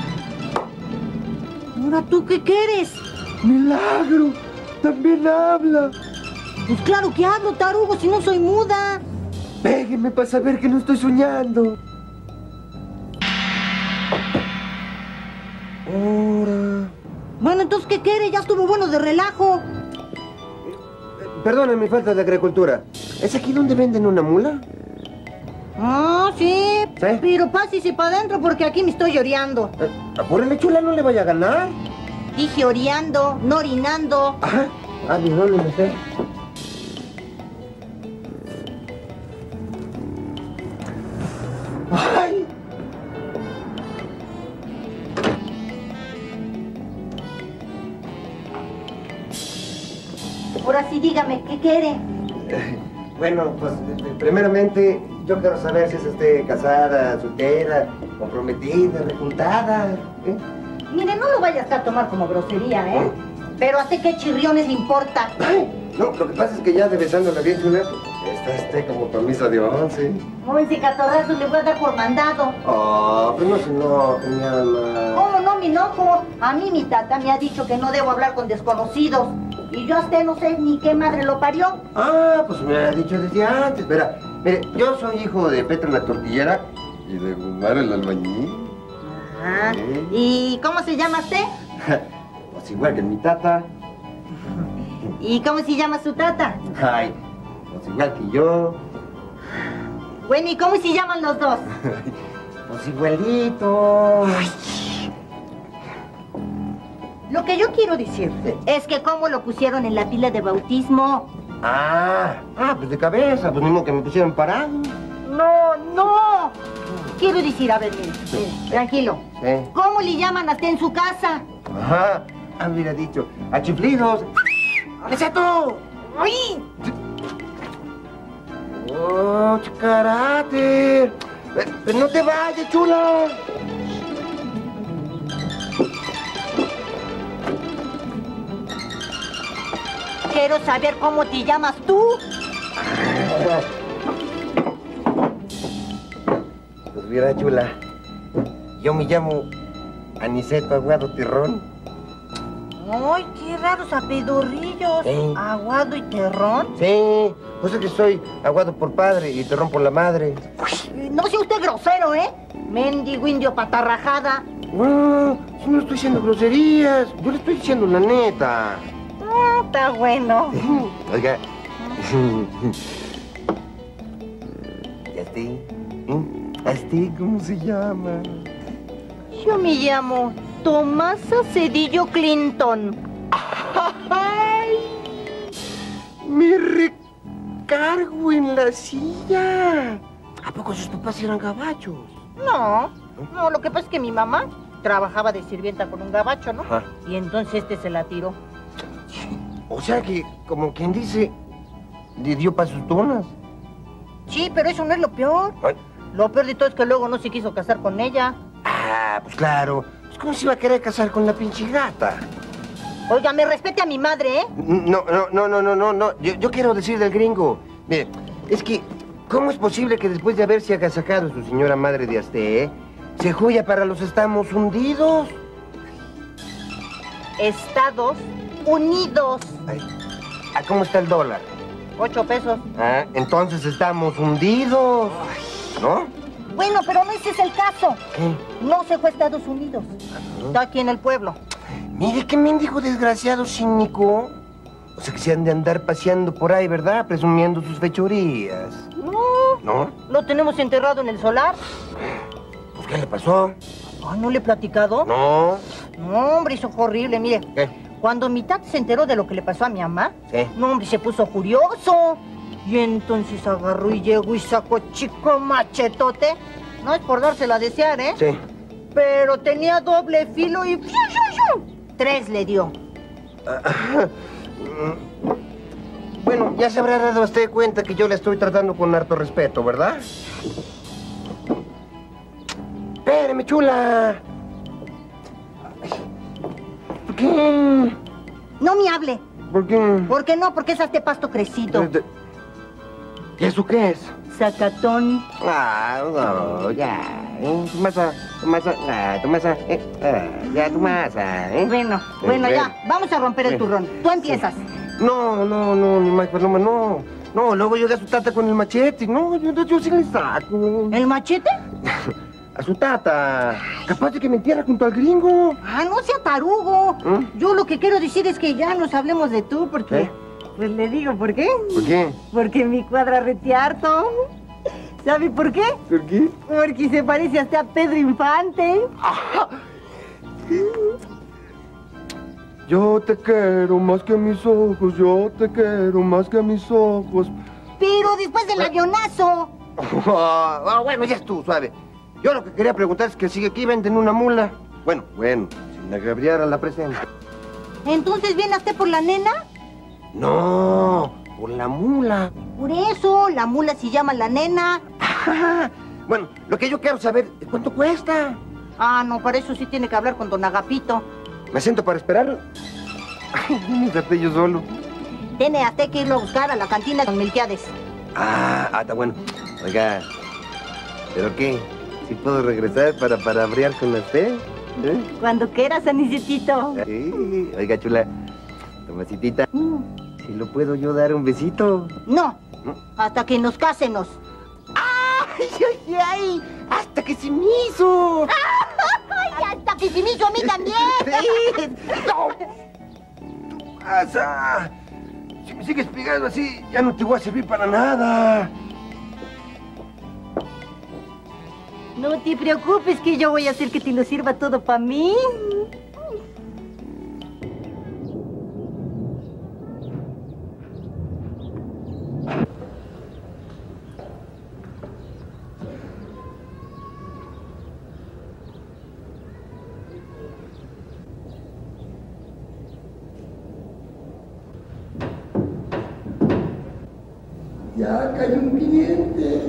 ¿Ahora tú qué quieres? Milagro. También habla. Pues claro que hablo, tarugo, si no soy muda. Pégueme para saber que no estoy soñando. Ahora. Bueno, entonces, ¿qué quiere? Ya estuvo bueno de relajo. Perdona mi falta de agricultura. ¿Es aquí donde venden una mula? Ah, sí. ¿Sí? Pero pásese para adentro porque aquí me estoy oreando. Eh, apúrale, chula, no le vaya a ganar. Dije oreando, no orinando. Ajá. Ah, no le sé. ¡Ay! Ahora sí, dígame, ¿qué quiere? Eh, bueno, pues, eh, primeramente, yo quiero saber si es usted casada, soltera, comprometida, rejuntada, ¿eh? Mire, no lo vayas a tomar como grosería, ¿eh? Pero ¿a qué chirriones le importa? Ay, no, lo que pasa es que ya de besándola bien chula, está este como permiso de once. Once catorrazos le voy a dar por mandado. Oh, pues no se enoje, mi alma. ¿Cómo no me enojo? A mí mi tata me ha dicho que no debo hablar con desconocidos. Y yo a usted no sé ni qué madre lo parió. Ah, pues me ha dicho desde antes. Verá, mire, yo soy hijo de Petra la tortillera y de Gumar el albañil. Ajá. ¿Sí? ¿Y cómo se llama usted? Pues igual que mi tata. ¿Y cómo se llama su tata? Ay, pues igual que yo. Bueno, ¿y cómo se llaman los dos? Pues igualito. Lo que yo quiero decir es que cómo lo pusieron en la pila de bautismo. Ah, ah, pues de cabeza, pues ni modo que me pusieron parado. No, no. Quiero decir, a ver, mire, mire, tranquilo. Sí. ¿Cómo le llaman a usted en su casa? Ajá, ah, hubiera dicho, a chiflidos. ¡Leseto! ¡Ay! ¡Oh, carácter! Eh, ¡No te vayas, chula! Quiero saber cómo te llamas tú. Pues mira, chula, yo me llamo Aniceto Aguado Terrón. Ay, qué raros apedorrillos. Sí. Aguado y terrón. Sí, pues es que soy aguado por padre y terrón por la madre. No sea usted grosero, ¿eh? Mendigo indio patarrajada. No, si no estoy diciendo groserías, yo le estoy diciendo la neta. Ah, está bueno. Oiga. ¿Y a ti? ¿A ti cómo se llama? Yo me llamo Tomasa Cedillo Clinton. ¡Ay! ¡Me recargo en la silla! ¿A poco sus papás eran gabachos? No, no, lo que pasa es que mi mamá trabajaba de sirvienta con un gabacho, ¿no? Ajá. Y entonces este se la tiró. O sea que, como quien dice, le dio para sus donas. Sí, pero eso no es lo peor. Ay. Lo peor de todo es que luego no se quiso casar con ella. Ah, pues claro. Pues ¿cómo se iba a querer casar con la pinche gata? Oiga, me respete a mi madre, ¿eh? No, no, no, no, no, no, no. Yo, yo quiero decir del gringo. Mire, es que, ¿cómo es posible que después de haberse agasajado su señora madre de Azté, se juya para los Estados Unidos? Estados Unidos. Ay, ¿a cómo está el dólar? Ocho pesos. Ah, entonces estamos hundidos, ¿no? Bueno, pero no ese es el caso. ¿Qué? No se fue a Estados Unidos. Está aquí en el pueblo. Mire qué mendigo desgraciado cínico. O sea que se han de andar paseando por ahí, ¿verdad? Presumiendo sus fechorías. No. ¿No? Lo tenemos enterrado en el solar. Pues ¿qué le pasó? Ah, ¿no le he platicado? No. No, hombre, eso fue horrible, mire. ¿Qué? Cuando mi tata se enteró de lo que le pasó a mi mamá, Sí. no, hombre, se puso furioso. Y entonces agarró y llegó y sacó chico machetote. No es por dársela a desear, ¿eh? Sí. Pero tenía doble filo y... ¡fiu, fiu, fiu! Tres le dio. Bueno, ya se habrá dado usted cuenta que yo le estoy tratando con harto respeto, ¿verdad? Espéreme, chula. ¿Por qué? No me hable. ¿Por qué? ¿Por qué no? Porque es este pasto crecido. ¿Y eso qué es? sacatón. Ah, no, ya. ¿eh? Tu masa, tu masa, ah, tu masa, eh, ah, ya tu masa, ¿eh? Bueno, bueno, ven. ya, vamos a romper el Ven. turrón. Tú empiezas. No, no, no, mi María Paloma, no. No, luego llega su tata con el machete. No, yo, yo sí le saco. ¿El machete? A su tata. Capaz de que me entierra junto al gringo. Ah, no sea tarugo. ¿Mm? Yo lo que quiero decir es que ya nos hablemos de tú, porque... ¿Eh? Pues le digo, ¿por qué? ¿Por qué? Porque mi cuadra retearto. ¿Sabe por qué? ¿Por qué? Porque se parece hasta a Pedro Infante. Yo te quiero más que mis ojos, yo te quiero más que mis ojos. Pero después del avionazo. Ah, bueno, ya es tú, suave. Yo lo que quería preguntar es que sigue aquí, venden una mula. Bueno, bueno, si la Gabriela la presenta. ¿Entonces viene usted por la nena? No, por la mula. Por eso, la mula se llama la nena. Ah, bueno, lo que yo quiero saber es cuánto cuesta. Ah, no, para eso sí tiene que hablar con don Agapito. ¿Me siento para esperarlo? Ay, me traté yo solo. Tiene hasta que irlo a buscar a la cantina con Melquiades. Ah, ah, está bueno. Oiga, ¿pero qué? ¿Sí puedo regresar para, para abrear con usted? ¿Eh? Cuando quieras, Anicetito. Sí, oiga, chula, Tomasitita, Mm. ¿si lo puedo yo dar un besito? No, ¿No? hasta que nos cásenos. ¡Ay, ay, ay! ¡Hasta que se me hizo! ¡Ay, hasta que se me hizo a mí también! ¡Sí! ¡No! ¿Qué pasa? Si me sigues pegando así, ya no te voy a servir para nada. No te preocupes que yo voy a hacer que te lo sirva todo para mí. Ya cayó un cliente.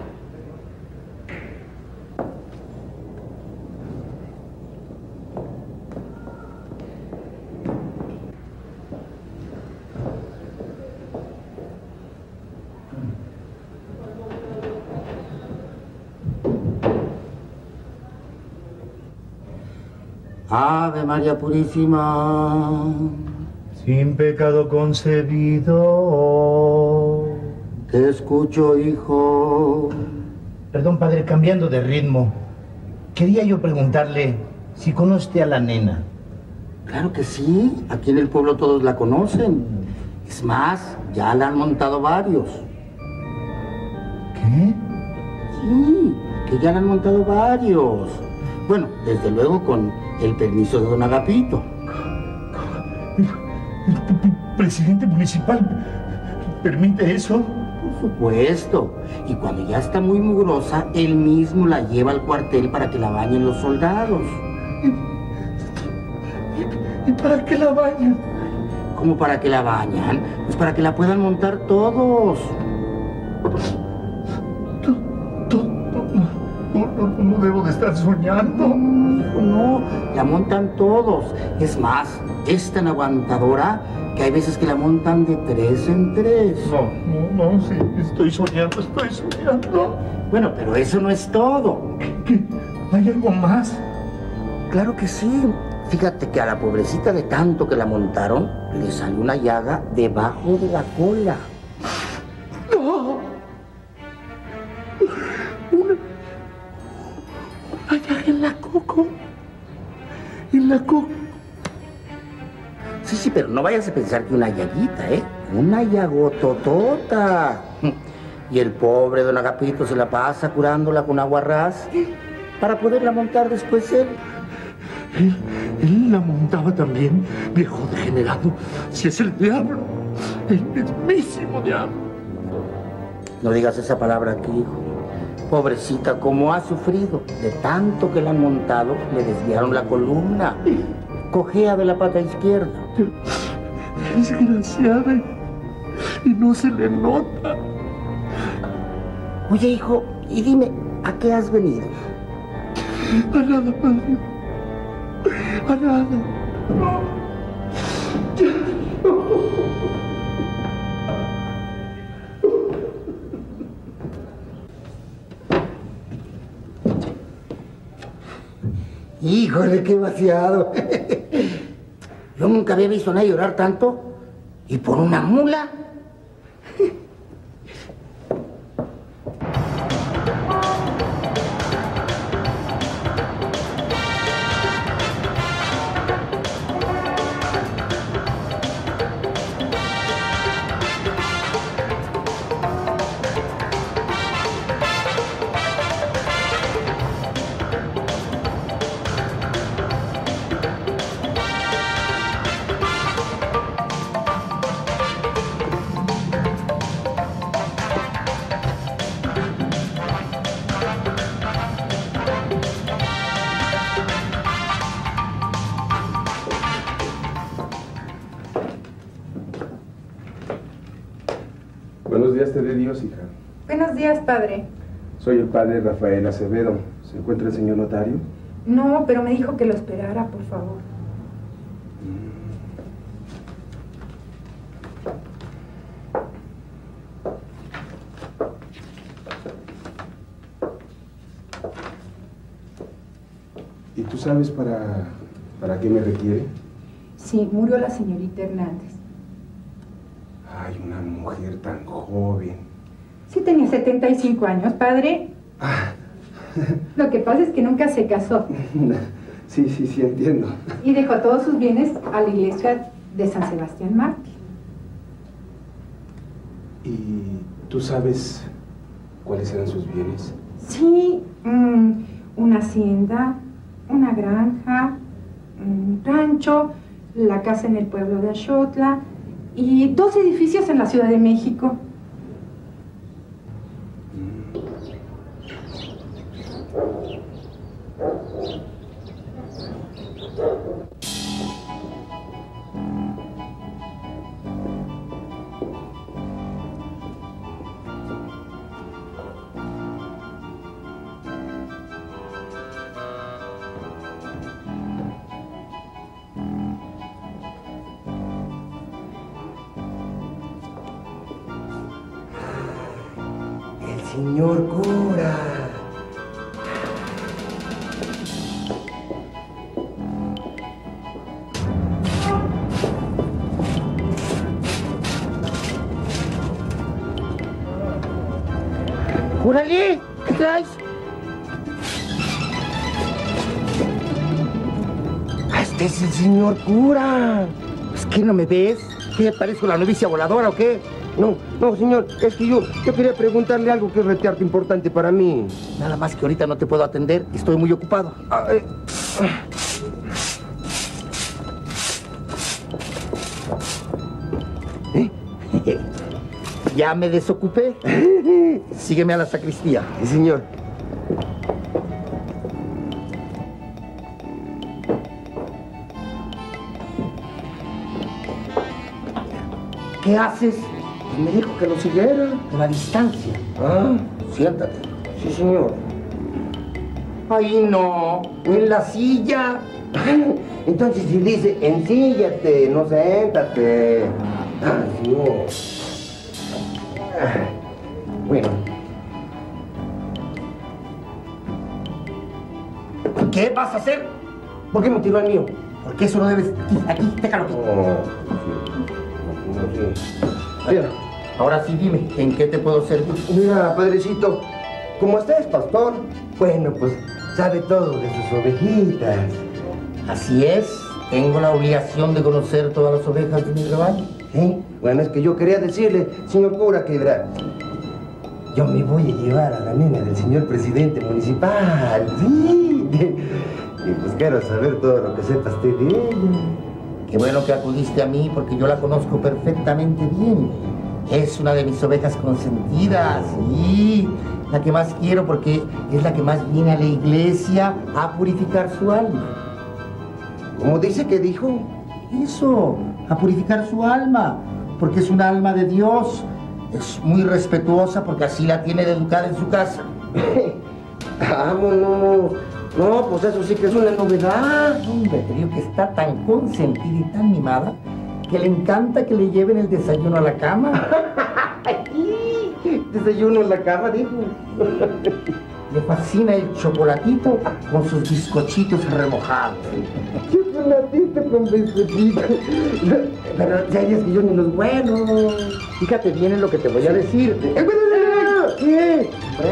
Ave María Purísima. Sin pecado concebido. Te escucho, hijo. Perdón, padre, cambiando de ritmo. Quería yo preguntarle si conoce a la nena. Claro que sí. Aquí en el pueblo todos la conocen. Es más, ya la han montado varios. ¿Qué? Sí, que ya la han montado varios. Bueno, desde luego con el permiso de don Agapito. ¿El, el, el presidente municipal permite eso? Por supuesto. Y cuando ya está muy mugrosa, él mismo la lleva al cuartel para que la bañen los soldados. ¿Y, y para qué la bañan? ¿Cómo para qué la bañan? Pues para que la puedan montar todos. No, no, no debo de estar soñando. Hijo, no, la montan todos. Es más, es tan aguantadora que hay veces que la montan de tres en tres. No, no, no, sí, estoy soñando, estoy soñando. Bueno, pero eso no es todo. ¿Qué? ¿Hay algo más? Claro que sí. Fíjate que a la pobrecita de tanto que la montaron, le salió una llaga debajo de la cola. ¡No! Una... una llaga en la coco. En la coco. Sí, sí, pero no vayas a pensar que una llaguita, ¿eh? Una llagototota. Y el pobre don Agapito se la pasa curándola con agua ras para poderla montar después él. Él, él la montaba también, viejo degenerado. Si es el diablo, el mismísimo diablo. No digas esa palabra aquí, hijo. Pobrecita, como ha sufrido. De tanto que la han montado, le desviaron la columna. Cojea de la pata izquierda. Desgraciada. Y no se le nota. Oye, hijo, y dime, ¿a qué has venido? A nada, padre. A nada. Híjole, qué vaciado. Yo nunca había visto a nadie llorar tanto. ¿Y por una mula? Buenos días, te dé Dios, hija. Buenos días, padre. Soy el padre Rafael Acevedo. ¿Se encuentra el señor notario? No, pero me dijo que lo esperara, por favor. ¿Y tú sabes para, para qué me requiere? Sí, murió la señorita Hernández. Ay, una mujer tan joven. Sí tenía setenta y cinco años, padre. Ah. Lo que pasa es que nunca se casó. Sí, sí, sí, entiendo. Y dejó todos sus bienes a la iglesia de San Sebastián Mártir. ¿Y tú sabes cuáles eran sus bienes? Sí, mmm, una hacienda, una granja, un rancho, la casa en el pueblo de Axotla y dos edificios en la Ciudad de México. Señor cura. ¡Júrale! ¿Qué traes? Este es el señor cura. ¿Es que no me ves? ¿Qué parezco la novicia voladora o qué? No, no, señor, es que yo, yo quería preguntarle algo que es retearte importante para mí. Nada más que ahorita no te puedo atender, estoy muy ocupado. Ah, eh. ¿Eh? Ya me desocupé. Sígueme a la sacristía. Sí, señor. ¿Qué haces? Me dijo que lo siguiera a la distancia. Ah, siéntate. Sí, señor. Ay, no, en la silla. Entonces, si dice, ensíllate, no siéntate. Ah, señor. Bueno. ¿Qué vas a hacer? ¿Por qué me tiró al mío? Porque eso no debes... Aquí, déjalo aquí. Oh, sí, no, sí. Mira, ahora sí dime, ¿en qué te puedo servir? Mira, padrecito, como usted es pastor, bueno, pues sabe todo de sus ovejitas. Así es, tengo la obligación de conocer todas las ovejas de mi rebaño. ¿Eh? Bueno, es que yo quería decirle, señor cura, que verá, yo me voy a llevar a la nena del señor presidente municipal, sí. Y pues quiero saber todo lo que sepa usted de ella. Qué bueno que acudiste a mí porque yo la conozco perfectamente bien. Es una de mis ovejas consentidas, sí. La que más quiero porque es la que más viene a la iglesia a purificar su alma. ¿Cómo dice que dijo? Eso, a purificar su alma, porque es un alma de Dios. Es muy respetuosa porque así la tiene de educada en su casa. Vámonos. No, pues eso sí que es una novedad. Hombre, te digo que está tan consentida y tan mimada que le encanta que le lleven el desayuno a la cama. ¿Desayuno en la cama, dijo? le fascina el chocolatito con sus bizcochitos remojados. Chocolatito con bizcochito. Pero ya es que yo ni los buenos. Fíjate bien en lo que te voy a decir. Eh, bueno, no, no, no. ¿Qué?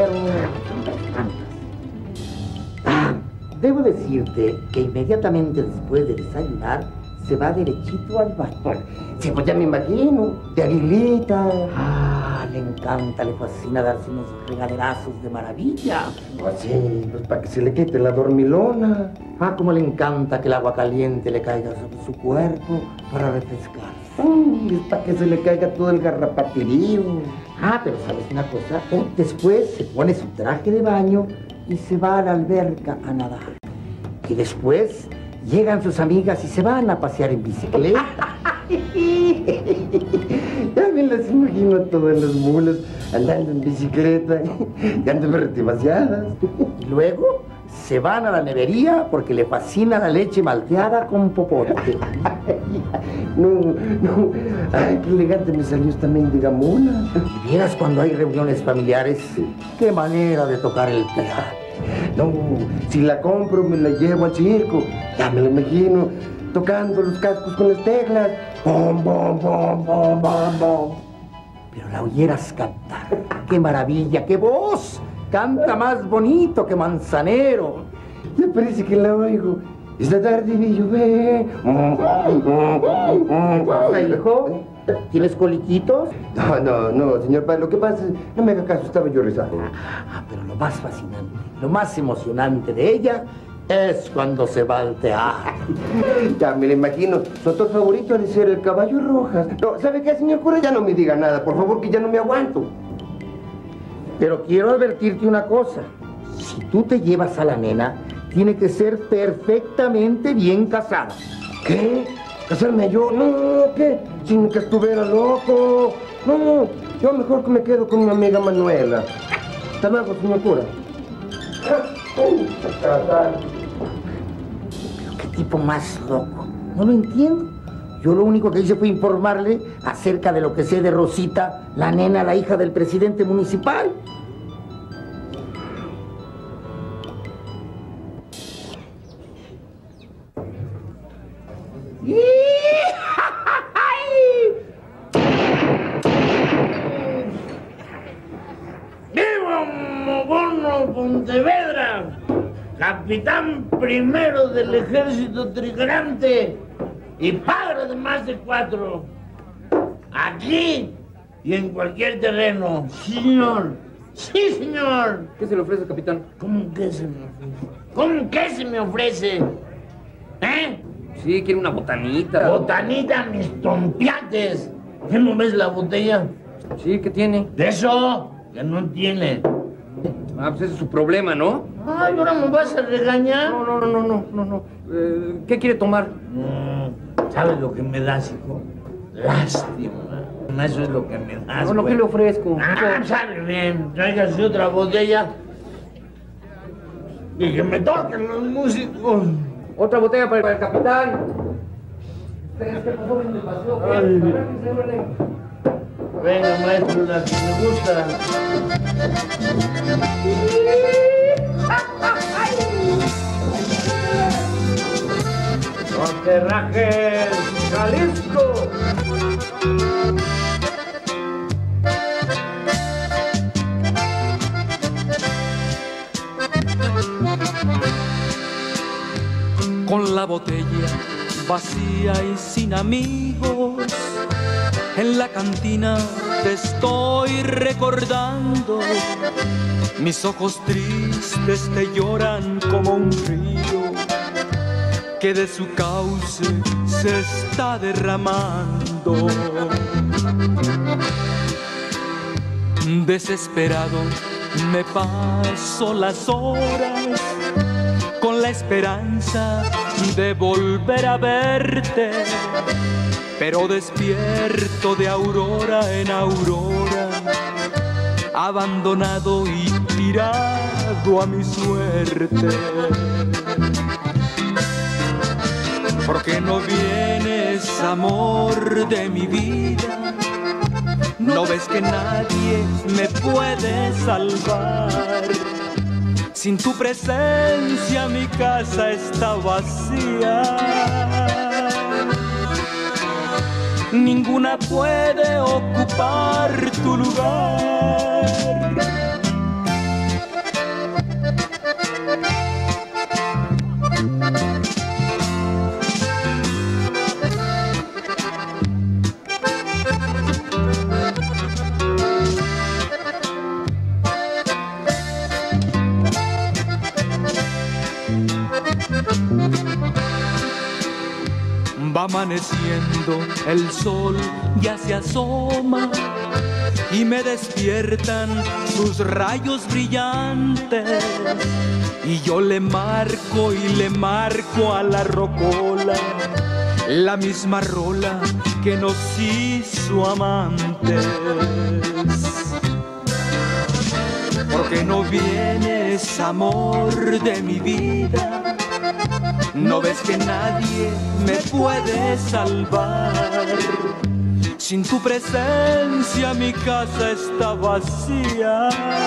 Ah, debo decirte que inmediatamente después de desayunar se va derechito al baño. Sí, pues ya me imagino. De aguilita. Ah, le encanta, le fascina darse unos regaderazos de maravilla. Pues sí, pues para que se le quite la dormilona. Ah, como le encanta que el agua caliente le caiga sobre su cuerpo para refrescarse. Uy, es para que se le caiga todo el garrapaterío. Ah, pero ¿sabes una cosa? Después se pone su traje de baño y se va a la alberca a nadar. Y después llegan sus amigas y se van a pasear en bicicleta. Ya me las imagino a todas las mulas andando en bicicleta y andando demasiadas. Y luego se van a la nevería porque le fascina la leche malteada con popote. No, no. Ay, qué elegante me salió esta mendiga mona. Y vieras cuando hay reuniones familiares, qué manera de tocar el piano. No, si la compro me la llevo al circo. Ya me la imagino tocando los cascos con las teclas. Bom, bom, bom, bom, bom, bom. Pero la oyeras cantar. ¡Qué maravilla! ¡Qué voz! Canta más bonito que Manzanero. Me parece que la oigo. Esta tarde vi llover. ¿Pasa, hijo? ¿Tienes coliquitos? No, no, no, señor padre. Lo que pasa es, no me haga caso, estaba yo rezando. Ah, pero lo más fascinante, lo más emocionante de ella es cuando se va al teatro. Ya me lo imagino. Su actor favorito ha de ser el Caballo Rojas. No, ¿sabe qué, señor cura? Ya no me diga nada, por favor, que ya no me aguanto. Pero quiero advertirte una cosa. Si tú te llevas a la nena, tiene que ser perfectamente bien casada. ¿Qué? ¿Casarme yo? No, ¿qué? Sin que estuviera loco. No, yo mejor que me quedo con mi amiga Manuela. Hasta luego, señor cura. Pero qué tipo más loco. No lo entiendo. Yo lo único que hice fue informarle acerca de lo que sé de Rosita, la nena, la hija del presidente municipal. ¡Viva Mogono Pontevedra! Capitán primero del ejército trigarante y padre de más de cuatro. Aquí y en cualquier terreno. Sí, señor. Sí, señor. ¿Qué se le ofrece, capitán? ¿Cómo que se me ofrece? ¿Cómo que se me ofrece? ¿Eh? Sí, quiere una botanita. Botanita, mis tompiates. ¿Qué no ves la botella? Sí, ¿qué tiene? De eso, que no tiene. Ah, pues ese es su problema, ¿no? Ay, ¿ahora me vas a regañar? No, no, no, no, no, no, no. Eh, ¿Qué quiere tomar? Mm, ¿sabes lo que me das, hijo? Lástima. Eso es lo que me das. No, no, ¿qué le ofrezco? Ah, sabe bien. Tráigase otra botella. Y que me toquen los músicos. Otra botella para el capitán. ¿Qué pasó? ¿Qué pasó? Ay. Venga, maestro, la que me gusta. ¡No te rajes, Jalisco! Con la botella vacía y sin amigos, en la cantina te estoy recordando. Mis ojos tristes te lloran como un río que de su cauce se está derramando. Desesperado me paso las horas con la esperanza de volver a verte, pero despierto de aurora en aurora, abandonado y tirado a mi suerte. ¿Por qué no vienes, amor de mi vida? ¿No ves que nadie me puede salvar? Sin tu presencia mi casa está vacía. Ninguna puede ocupar tu lugar. Va amaneciendo, el sol ya se asoma y me despiertan sus rayos brillantes. Y yo le marco y le marco a la rocola, la misma rola que nos hizo amantes. ¿Por qué no vienes, amor de mi vida? ¿No ves que nadie me puede salvar? Sin tu presencia mi casa está vacía.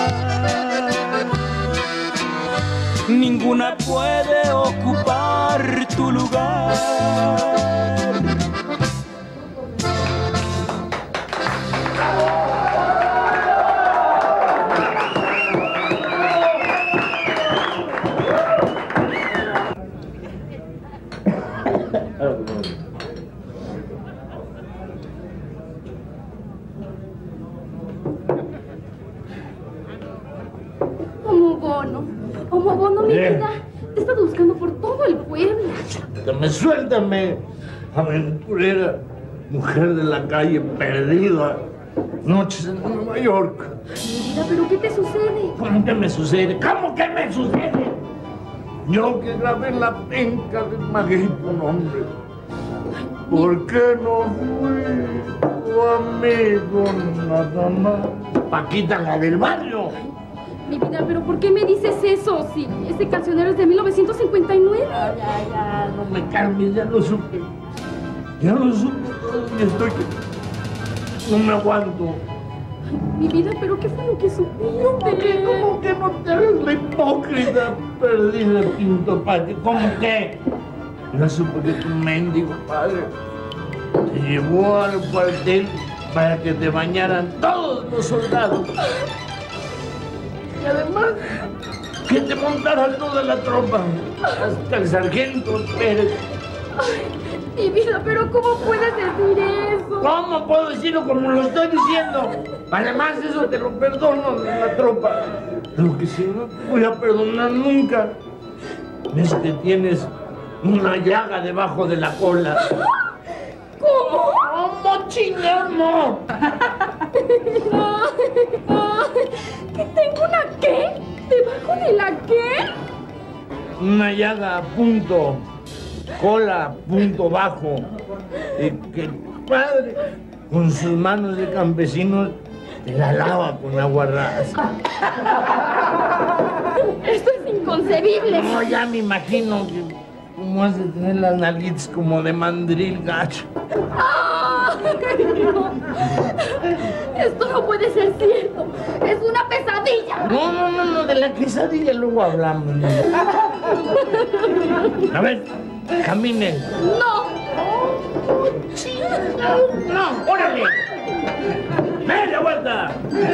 Ninguna puede ocupar tu lugar. Homobono, Homobono, mi vida, te he estado buscando por todo el pueblo. Suéltame, suéltame, aventurera, mujer de la calle perdida, noches en Nueva York. Mi vida, ¿pero qué te sucede? ¿Cómo que me sucede? ¿Cómo que me sucede? Yo que grabé en la penca de Maguey tu nombre. ¿Por qué no fui tu amigo nada más? Paquita, la del barrio. Mi vida, ¿pero por qué me dices eso? Si ese cancionero es de mil novecientos cincuenta y nueve. Ya, ya, ya, no me calmes, ya lo supe. Ya lo supe, y estoy que no me aguanto. Ay, mi vida, ¿pero qué fue lo que supiste? ¿Cómo que, cómo que no te hagas la hipócrita perdida, Pinto Patio? ¿Cómo que? Ya supe que tu mendigo padre te llevó al cuartel para que te bañaran todos los soldados. Y además, que te montara toda la tropa, hasta el sargento Pérez. Ay, mi vida, pero ¿cómo puedes decir eso? ¿Cómo puedo decirlo como lo estoy diciendo? Además, eso te lo perdono de la tropa. Lo que sí no te voy a perdonar nunca es que tienes una llaga debajo de la cola. ¿Cómo? ¿Cómo chingamos? ¿Que tengo una qué? ¿Debajo de la qué? Una llaga a punto, cola punto bajo. Y que tu padre, con sus manos de campesinos, te la lava con agua rasa. Esto es inconcebible. No, ya me imagino que cómo has de tener las nalguitas como de mandril gacho. ¡Ay, no! Esto no puede ser cierto. Es una pesadilla. No, no, no, no, de la quesadilla luego hablamos. ¿No? A ver, caminen. No. No, órale. ¡Media vuelta!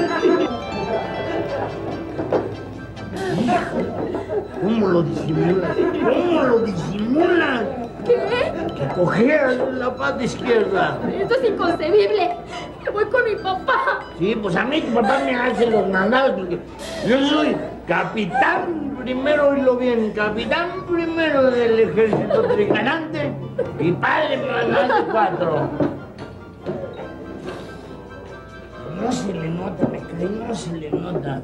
¿Cómo lo disimulas? ¿Cómo lo disimulas? ¿Qué? Que cojea la pata izquierda. Esto es inconcebible. Me voy con mi papá. Sí, pues a mí tu papá me hace los mandados porque yo soy capitán primero, oílo bien, capitán primero del ejército trigarante y padre más de cuatro. No se le nota, me cae, no se le nota.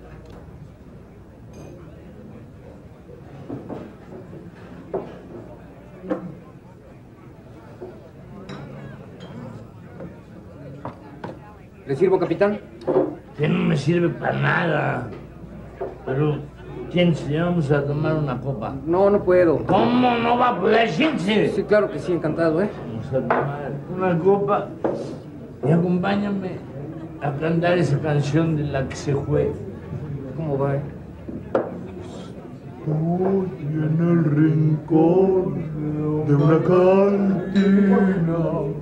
¿Le sirvo, capitán? Que no me sirve para nada. Pero, siéntese, vamos a tomar una copa. No, no puedo. ¿Cómo no va a poder? Siéntese. Sí, claro que sí, encantado, ¿eh? Vamos a tomar una copa y acompáñame a cantar esa canción de la que se fue. ¿Cómo va, eh? Estoy en el rincón de una cantina.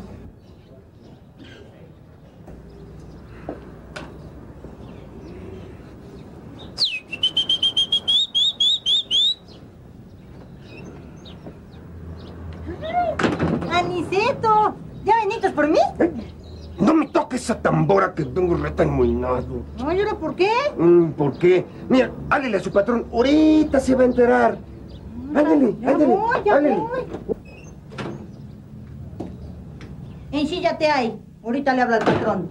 ¡Aniceto! ¿Ya venitos por mí? No me toques esa tambora que tengo retamuinado. No, ¿y ahora por qué? Mm, ¿Por qué? Mira, háblele a su patrón. Ahorita se va a enterar. Ándale, Ya ándale, voy, ya ándale. voy. Ensíllate ahí. Ahorita le habla al patrón.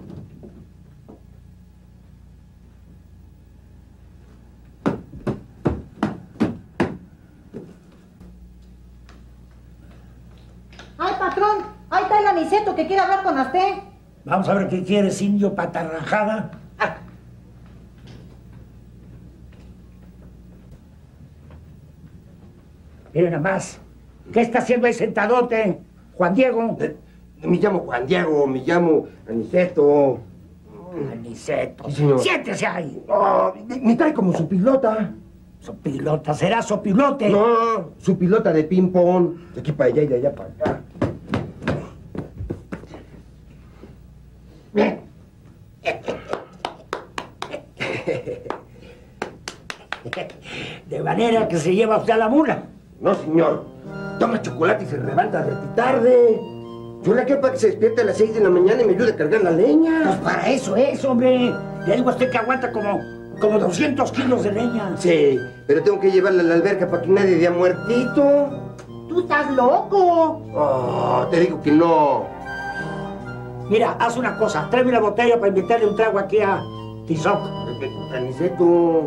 ¡Ay, patrón! Ahí está el Aniceto que quiere hablar con usted. Vamos a ver qué quieres, indio patarrajada. Ah. Mira nada más. ¿Qué está haciendo ahí sentadote, Juan Diego? Eh, me llamo Juan Diego, me llamo Aniceto. Aniceto. Sí, señor. Siéntese ahí. Oh, me trae como su pilota. Su pilota, será su pilote. No, su pilota de ping-pong. De aquí para allá y de allá para acá. Bien. De manera que se lleva usted a la mula. No, señor. Toma chocolate y se levanta de tarde. Yo la quiero para que se despierte a las seis de la mañana y me ayude a cargar la leña. Pues para eso es, hombre. Le digo a usted que aguanta como, como doscientos kilos de leña. Sí, pero tengo que llevarla a la alberca para que nadie vea muertito. ¡Tú estás loco! Oh, te digo que no. Mira, haz una cosa. Tráeme una botella para invitarle un trago aquí a Tizoc. Aniceto.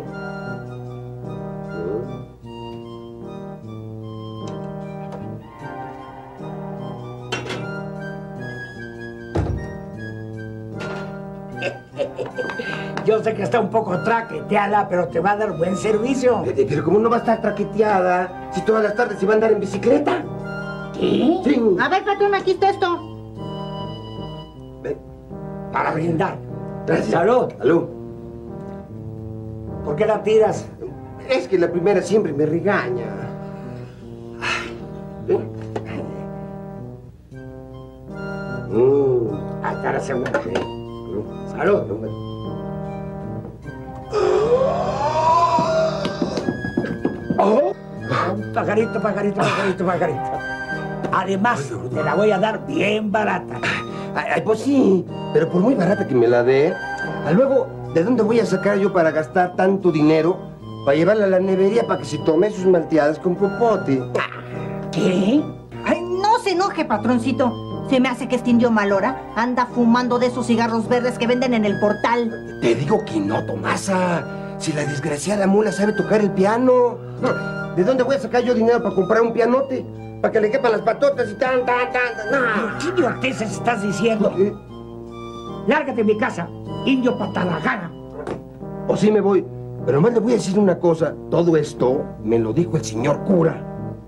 Yo sé que está un poco traqueteada, pero te va a dar buen servicio. Eh, Pero ¿cómo no va a estar traqueteada si todas las tardes se va a andar en bicicleta? ¿Qué? Sí. A ver, patrón, aquí está esto. Ven. Para brindar. Gracias. Salud. Salud. ¿Por qué la tiras? Es que la primera siempre me regaña. Ay, ven. Mm. Ahí está la segunda. Sí. Salud. Oh. Pajarito, pajarito, pajarito, pajarito. Además, te la voy a dar bien barata. Ay, ay, pues sí, pero por muy barata que me la dé, a luego, ¿de dónde voy a sacar yo para gastar tanto dinero para llevarla a la nevería para que se tome sus malteadas con popote? ¿Qué? Ay, no se enoje, patroncito. Se me hace que este indio Malora anda fumando de esos cigarros verdes que venden en el portal. Te digo que no, Tomasa. Si la desgraciada mula sabe tocar el piano. ¿De dónde voy a sacar yo dinero para comprar un pianote? Para que le quepan las patotas y tan, tan, tan, tan. No. ¿Qué idioteces estás diciendo? ¿Qué? Lárgate de mi casa, indio patalajana. O sí me voy. Pero más le voy a decir una cosa. Todo esto me lo dijo el señor cura.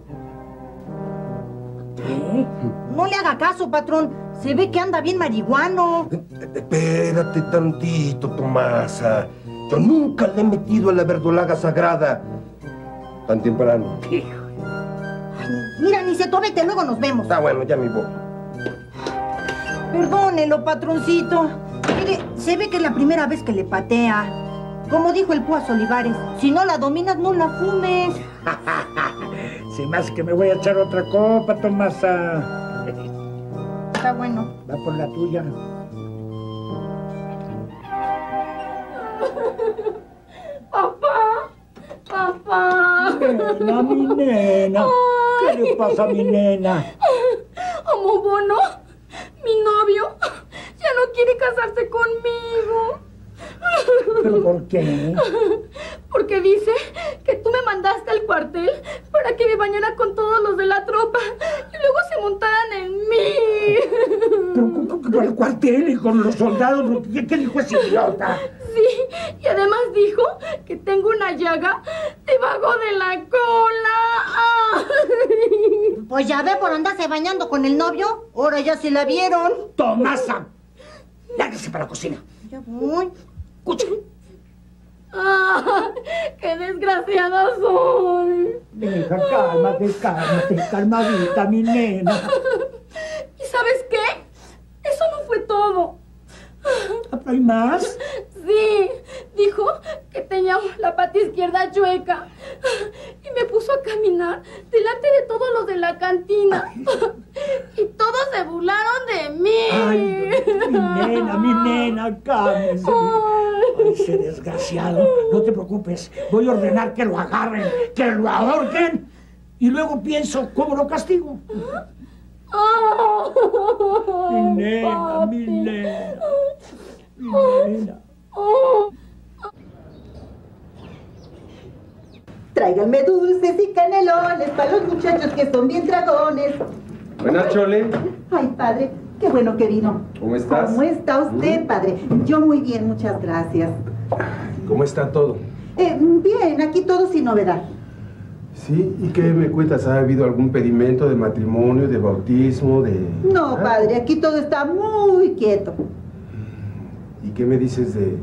¿Qué? No le haga caso, patrón. Se ve que anda bien marihuano. Espérate tantito, Tomasa. Yo nunca le he metido a la verdolaga sagrada tan temprano. Ay, mira, Aniceto, vete, luego nos vemos. Está bueno, ya me voy. Perdónelo, patroncito. Mire, se ve que es la primera vez que le patea. Como dijo el Púas Olivares, si no la dominas, no la fumes. Se me hace que me voy a echar otra copa, Tomasa. Está bueno. Va por la tuya. Papá, papá. Nena, mi nena. ¿Qué le pasa a mi nena? Amo Bono, mi novio, ya no quiere casarse conmigo. ¿Pero por qué? Porque dice que tú me mandaste al cuartel para que me bañara con todos los de la tropa y luego se montaran en mí. ¿Pero con el cuartel y con los soldados? ¿Qué, qué dijo ese idiota? Sí, y además dijo que tengo una llaga debajo de la cola. Ay. Pues ya ve por andarse bañando con el novio. Ahora ya se la vieron. Tomasa, lárguese para la cocina. Ya voy. Escucha. ¡Ah! ¡Qué desgraciada soy! Hija, cálmate, cálmate, calmadita, mi nena. ¿Y sabes qué? Eso no fue todo. ¿Hay más? Sí, dijo que tenía la pata izquierda chueca y me puso a caminar delante de todos los de la cantina y todos se burlaron de mí. Ay, mi nena, mi nena, cálmese. Ay, ese desgraciado. No te preocupes, voy a ordenar que lo agarren, que lo ahorquen y luego pienso cómo lo castigo. Oh, mi nena, papi. mi nena, mi nena. Oh. Tráiganme dulces y canelones para los muchachos que son bien dragones. Buenas, Chole. Ay, padre, qué bueno que vino. ¿Cómo estás? ¿Cómo está usted, padre? Yo muy bien, muchas gracias. ¿Cómo está todo? Eh, bien, aquí todo sin novedad. Sí, ¿y qué me cuentas? ¿Ha habido algún pedimento de matrimonio, de bautismo, de...? No, ¿Ah? padre, aquí todo está muy quieto. ¿Y qué me dices de...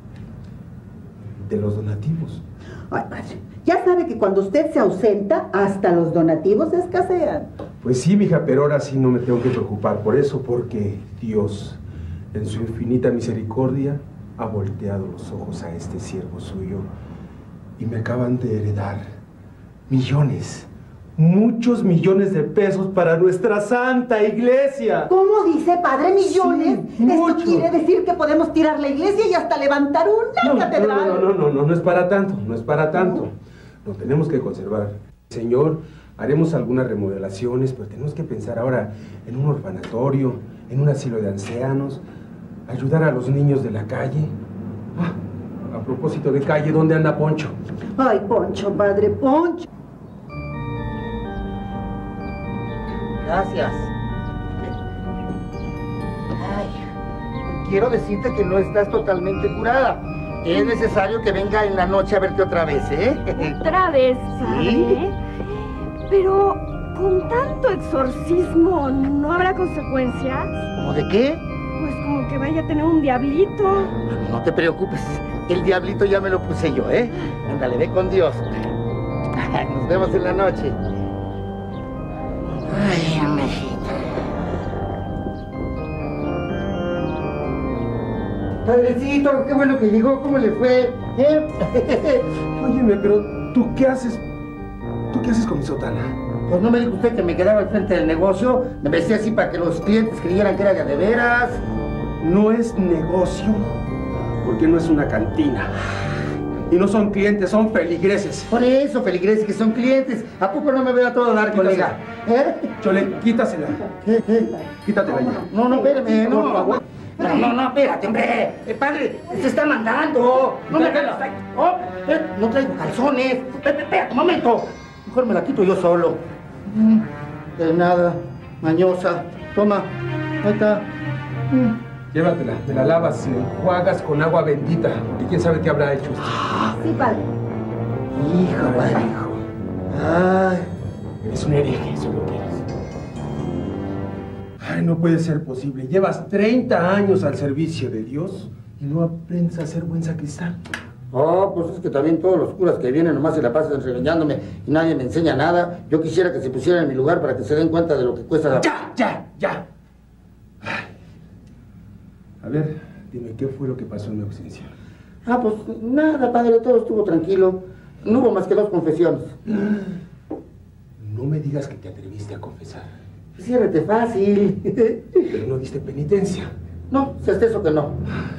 de los donativos? Ay, padre, ya sabe que cuando usted se ausenta, hasta los donativos escasean. Pues sí, mija, pero ahora sí no me tengo que preocupar por eso, porque Dios, en su infinita misericordia, ha volteado los ojos a este siervo suyo y me acaban de heredar millones, muchos millones de pesos para nuestra santa iglesia. ¿Cómo dice, padre, millones? Sí, Esto mucho. quiere decir que podemos tirar la iglesia y hasta levantar una No, catedral. no, no, no, no, no es para tanto, no es para tanto. Lo tenemos que conservar. Señor, haremos algunas remodelaciones, pero tenemos que pensar ahora en un orfanatorio, en un asilo de ancianos, ayudar a los niños de la calle. Ah, a propósito de calle, ¿dónde anda Poncho? Ay, Poncho, padre, Poncho. Gracias. Ay, quiero decirte que no estás totalmente curada. Es necesario que venga en la noche a verte otra vez, ¿eh? ¿Otra vez, padre? Sí. Pero con tanto exorcismo, ¿no habrá consecuencias? ¿Cómo de qué? Pues como que vaya a tener un diablito. No te preocupes, el diablito ya me lo puse yo, ¿eh? Ándale, ve con Dios. Nos vemos en la noche. Ay, amejita. Padrecito, qué bueno que llegó, ¿cómo le fue? ¿Eh? Óyeme, pero ¿tú qué haces? ¿Tú qué haces con mi sotana? Pues no me dijo usted que me quedaba al frente del negocio. Me vestía así para que los clientes creyeran que era de a de veras. No es negocio, porque no es una cantina. Y no son clientes, son feligreses. Por eso, feligreses, que son clientes. ¿A poco no me veo a todo dar, colega? ¿Eh? Chole, quítasela. ¿Qué, qué? Quítatela ya. No, no, espérame, no. Por favor. No, no, no, espérate, hombre. Eh, padre, se está mandando. No me Déjala. Oh, eh, no traigo calzones. Espérate, espérate, un momento. Mejor me la quito yo solo. Mm, De nada, mañosa. Toma, ahí está. Mm. Llévatela, te la lavas, eh, enjuagas con agua bendita. Y quién sabe qué habrá hecho usted. Sí, padre. Hijo, padre, hijo. Ay. Eres un hereje, eso es lo que eres. Ay, no puede ser posible. Llevas treinta años al servicio de Dios y no aprendes a ser buen sacristán. Oh, pues es que también todos los curas que vienen nomás se la pasan regañándome y nadie me enseña nada. Yo quisiera que se pusieran en mi lugar para que se den cuenta de lo que cuesta la... ¡Ya, ya, ya! Ay. A ver, dime, ¿qué fue lo que pasó en mi ausencia? Ah, pues nada, padre, todo estuvo tranquilo. No hubo más que dos confesiones. No me digas que te atreviste a confesar. Ciérrate fácil. Pero no diste penitencia. No, si hasta eso que no.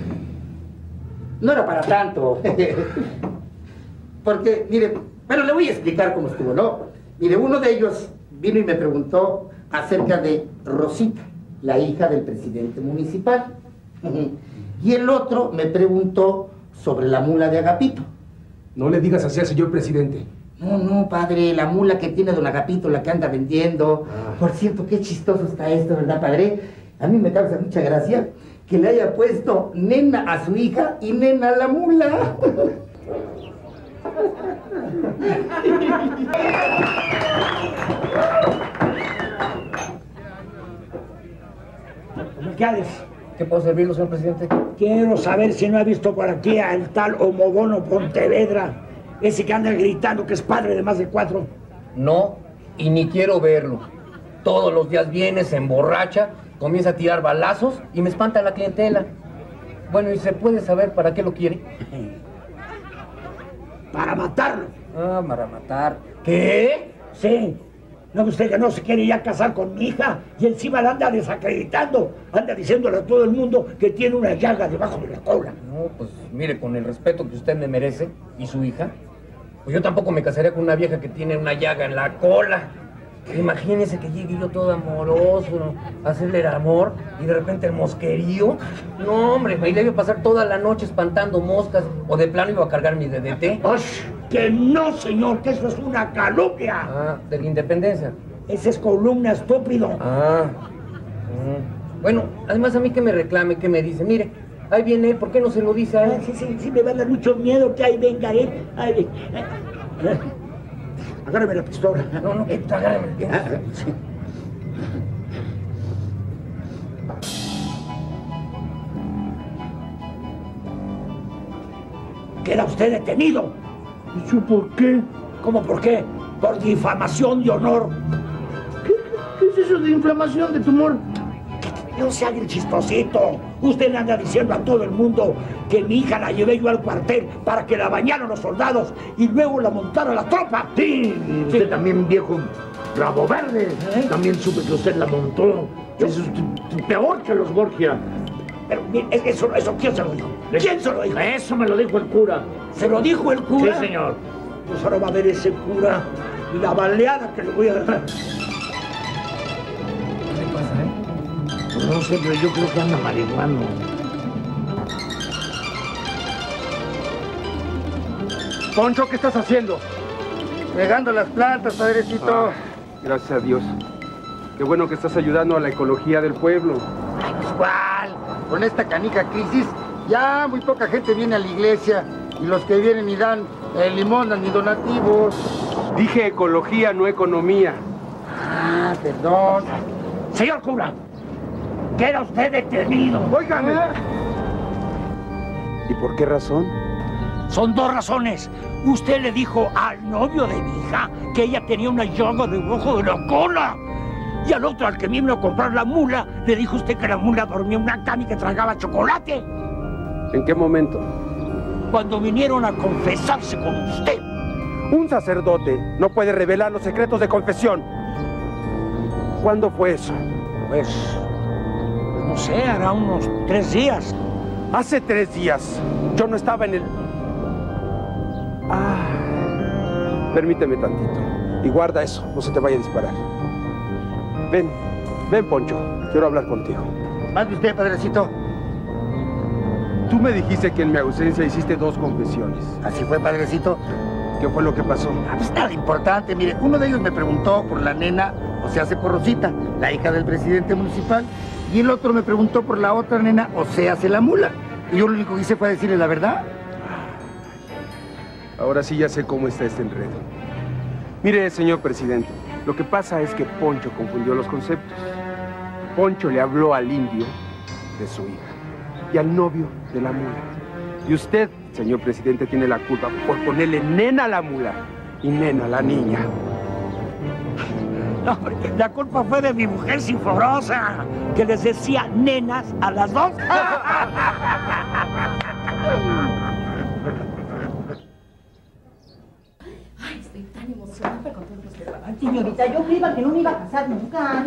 No era para tanto. Porque, mire, bueno, le voy a explicar cómo estuvo, ¿no? Mire, uno de ellos vino y me preguntó acerca de Rosita, la hija del presidente municipal. Y el otro me preguntó sobre la mula de Agapito. No le digas así al señor presidente. No, no, padre, la mula que tiene don Agapito, la que anda vendiendo. Ah. Por cierto, qué chistoso está esto, ¿verdad, padre? A mí me causa mucha gracia que le haya puesto nena a su hija y nena a la mula. ¿Qué haces? ¿Qué puedo servirlo, señor presidente? Quiero saber si no ha visto por aquí al tal Homobono Pontevedra, ese que anda gritando que es padre de más de cuatro. No, y ni quiero verlo. Todos los días viene, se emborracha, comienza a tirar balazos y me espanta a la clientela. Bueno, ¿y se puede saber para qué lo quiere? Para matarlo. Ah, para matar. ¿Qué? Sí. No, usted que no se quiere ya casar con mi hija y encima la anda desacreditando. Anda diciéndole a todo el mundo que tiene una llaga debajo de la cola. No, pues mire, con el respeto que usted me merece y su hija, pues yo tampoco me casaría con una vieja que tiene una llaga en la cola. Imagínese que llegue yo todo amoroso, ¿no? A hacerle el amor y de repente el mosquerío. No, hombre, ahí le iba a pasar toda la noche espantando moscas o de plano iba a cargar mi D D T. ¡Osh! ¡Que no, señor! ¡Que eso es una calumnia! Ah, de la independencia. Esa es columna, estúpido. Ah. Mm. Bueno, además a mí que me reclame, que me dice, mire, ahí viene él, ¿por qué no se lo dice a él? Ah, sí, sí, sí, me va a dar mucho miedo que ahí venga él. Ahí, eh, eh. Agárrame la pistola. No, no, que tú agárrame. Ah, sí. Queda usted detenido. ¿Y yo por qué? ¿Cómo por qué? Por difamación de honor. ¿Qué, qué es eso de inflamación de tumor? No se haga el chistosito. Usted le anda diciendo a todo el mundo que mi hija la llevé yo al cuartel para que la bañaran los soldados y luego la montara la tropa. Sí, y usted sí. También, viejo rabo verde. ¿Eh? También supe que usted la montó. Yo... Eso es peor que los Borgia. Pero eso, eso, ¿quién se lo dijo? ¿Quién se lo dijo? Eso me lo dijo el cura. ¿Se lo dijo el cura? Sí, señor. Pues ahora va a ver ese cura y la baleada que le voy a dar. No sé, pero yo creo que anda marihuano. Poncho, ¿qué estás haciendo? Regando las plantas, padrecito. Ah, gracias a Dios. Qué bueno que estás ayudando a la ecología del pueblo. Ay, pues cuál. Con esta canica crisis, ya muy poca gente viene a la iglesia. Y los que vienen y dan eh, limonas ni donativos. Dije ecología, no economía. Ah, perdón. Señor cura, queda usted detenido. Óigame. ¿Eh? ¿Y por qué razón? Son dos razones. Usted le dijo al novio de mi hija que ella tenía una llaga debajo de la cola. Y al otro, al que vino a comprar la mula, le dijo usted que la mula dormía en una cama y que tragaba chocolate. ¿En qué momento? Cuando vinieron a confesarse con usted. Un sacerdote no puede revelar los secretos de confesión. ¿Cuándo fue eso? Pues, pues no sé, hará unos tres días. Hace tres días. Yo no estaba en el... Ah, permíteme tantito. Y guarda eso, no se te vaya a disparar. Ven, ven, Poncho. Quiero hablar contigo. Mande usted, padrecito. Tú me dijiste que en mi ausencia hiciste dos confesiones. Así fue, padrecito. ¿Qué fue lo que pasó? Ah, pues nada importante. Mire, uno de ellos me preguntó por la nena, o sea, hace por Rosita, la hija del presidente municipal, y el otro me preguntó por la otra nena, o sea, hace la mula. Y yo lo único que hice fue decirle la verdad. Ahora sí ya sé cómo está este enredo. Mire, señor presidente, lo que pasa es que Poncho confundió los conceptos. Poncho le habló al indio de su hija y al novio de la mula. Y usted, señor presidente, tiene la culpa por ponerle nena a la mula y nena a la niña. No, la culpa fue de mi mujer sinforosa, que les decía nenas a las dos. Ay, estoy tan emocionada para contar los Ay, señorita, yo creía que no me iba a casar nunca.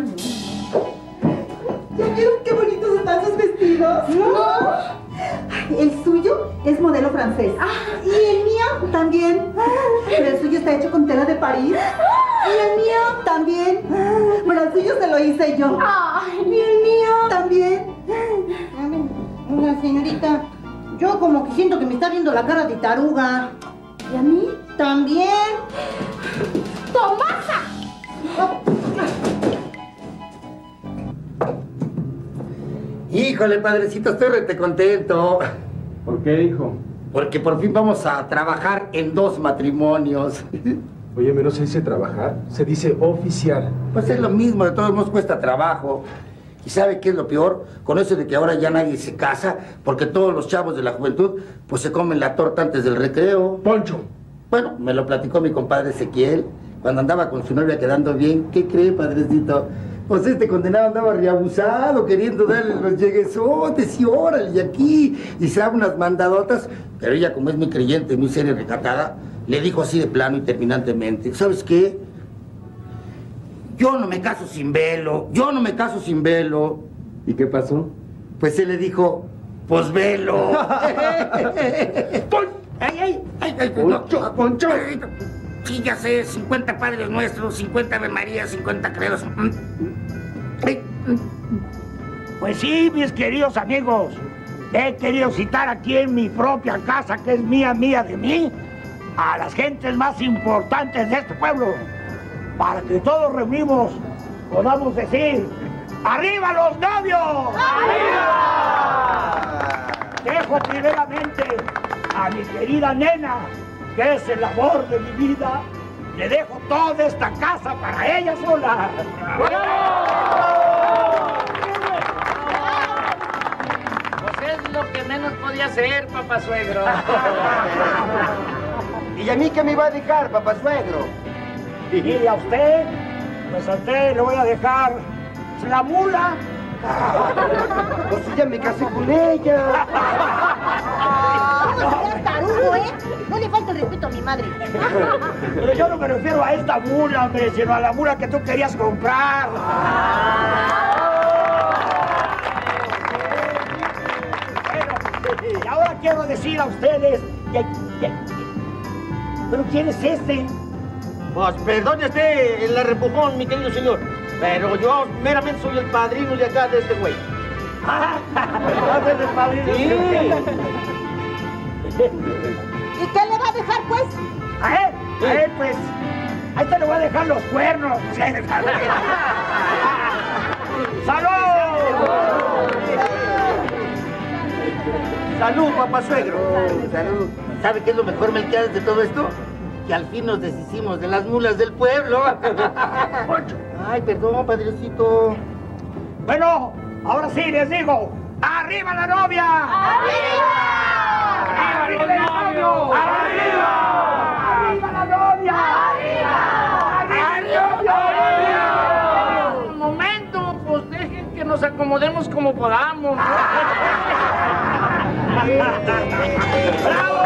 ¿Ya vieron qué bonitos están sus vestidos? No. El suyo es modelo francés. Ah, y el mío también. Pero el suyo está hecho con tela de París. Y el mío también. Pero el suyo se lo hice yo. Ay. Y el mío también. Una señorita, yo como que siento que me está viendo la cara de taruga. ¿Y a mí? También. ¡Tomasa! Híjole, padrecito, estoy rete contento. ¿Por qué, hijo? Porque por fin vamos a trabajar en dos matrimonios. Oye, no se dice trabajar, se dice oficiar. Pues es lo mismo, de todos modos cuesta trabajo. ¿Y sabe qué es lo peor? Con eso de que ahora ya nadie se casa, porque todos los chavos de la juventud, pues se comen la torta antes del recreo. Poncho. Bueno, me lo platicó mi compadre Ezequiel, cuando andaba con su novia quedando bien. ¿Qué cree, padrecito? Pues este condenado andaba reabusado, queriendo darle los lleguesotes y órale, y aquí, y se da unas mandadotas, pero ella, como es muy creyente, muy seria y recatada, le dijo así de plano y terminantemente, ¿sabes qué? Yo no me caso sin velo, yo no me caso sin velo. ¿Y qué pasó? Pues él le dijo, pues velo. ¡Ay, ay! ¡Ay, ay! Poncho, Poncho. Sí, ya sé, cincuenta Padres Nuestros, cincuenta Ave María, cincuenta credos. Pues sí, mis queridos amigos, he querido citar aquí en mi propia casa, que es mía, mía de mí, a las gentes más importantes de este pueblo, para que todos reunimos podamos decir, ¡arriba los novios! ¡Arriba! Dejo primeramente a mi querida nena, que es el amor de mi vida, le dejo toda esta casa para ella sola. Pues es lo que menos podía hacer, papá suegro. ¿Y a mí qué me iba a dejar, papá suegro? Y a usted, pues a usted le voy a dejar la mula. Pues si ya me casé con ella. No seas tarugo, ¿eh? No le falta el respeto a mi madre. Pero yo no me refiero a esta mula, hombre, sino a la mula que tú querías comprar. Bueno, y ahora quiero decir a ustedes que... que- ¿Pero quién es este? Pues perdone usted el repujón, mi querido señor, pero yo meramente soy el padrino de acá de este güey. Ah, ¿eres el padrino? Sí. ¿Y qué le va a dejar, pues? A él, a él, pues, a este le voy a dejar los cuernos. ¡Salud! Salud, papá suegro. Salud. ¿Sabe qué es lo mejor, Melquiades, de todo esto? Que al fin nos deshicimos de las mulas del pueblo. Ay, perdón, padrecito. Bueno, ahora sí les digo, ¡arriba la novia! ¡Arriba! ¡Arriba los novios! ¡Arriba! ¡Arriba la novia! ¡Arriba! ¡Arriba! Un momento, pues dejen que nos acomodemos como podamos. ¡Bravo!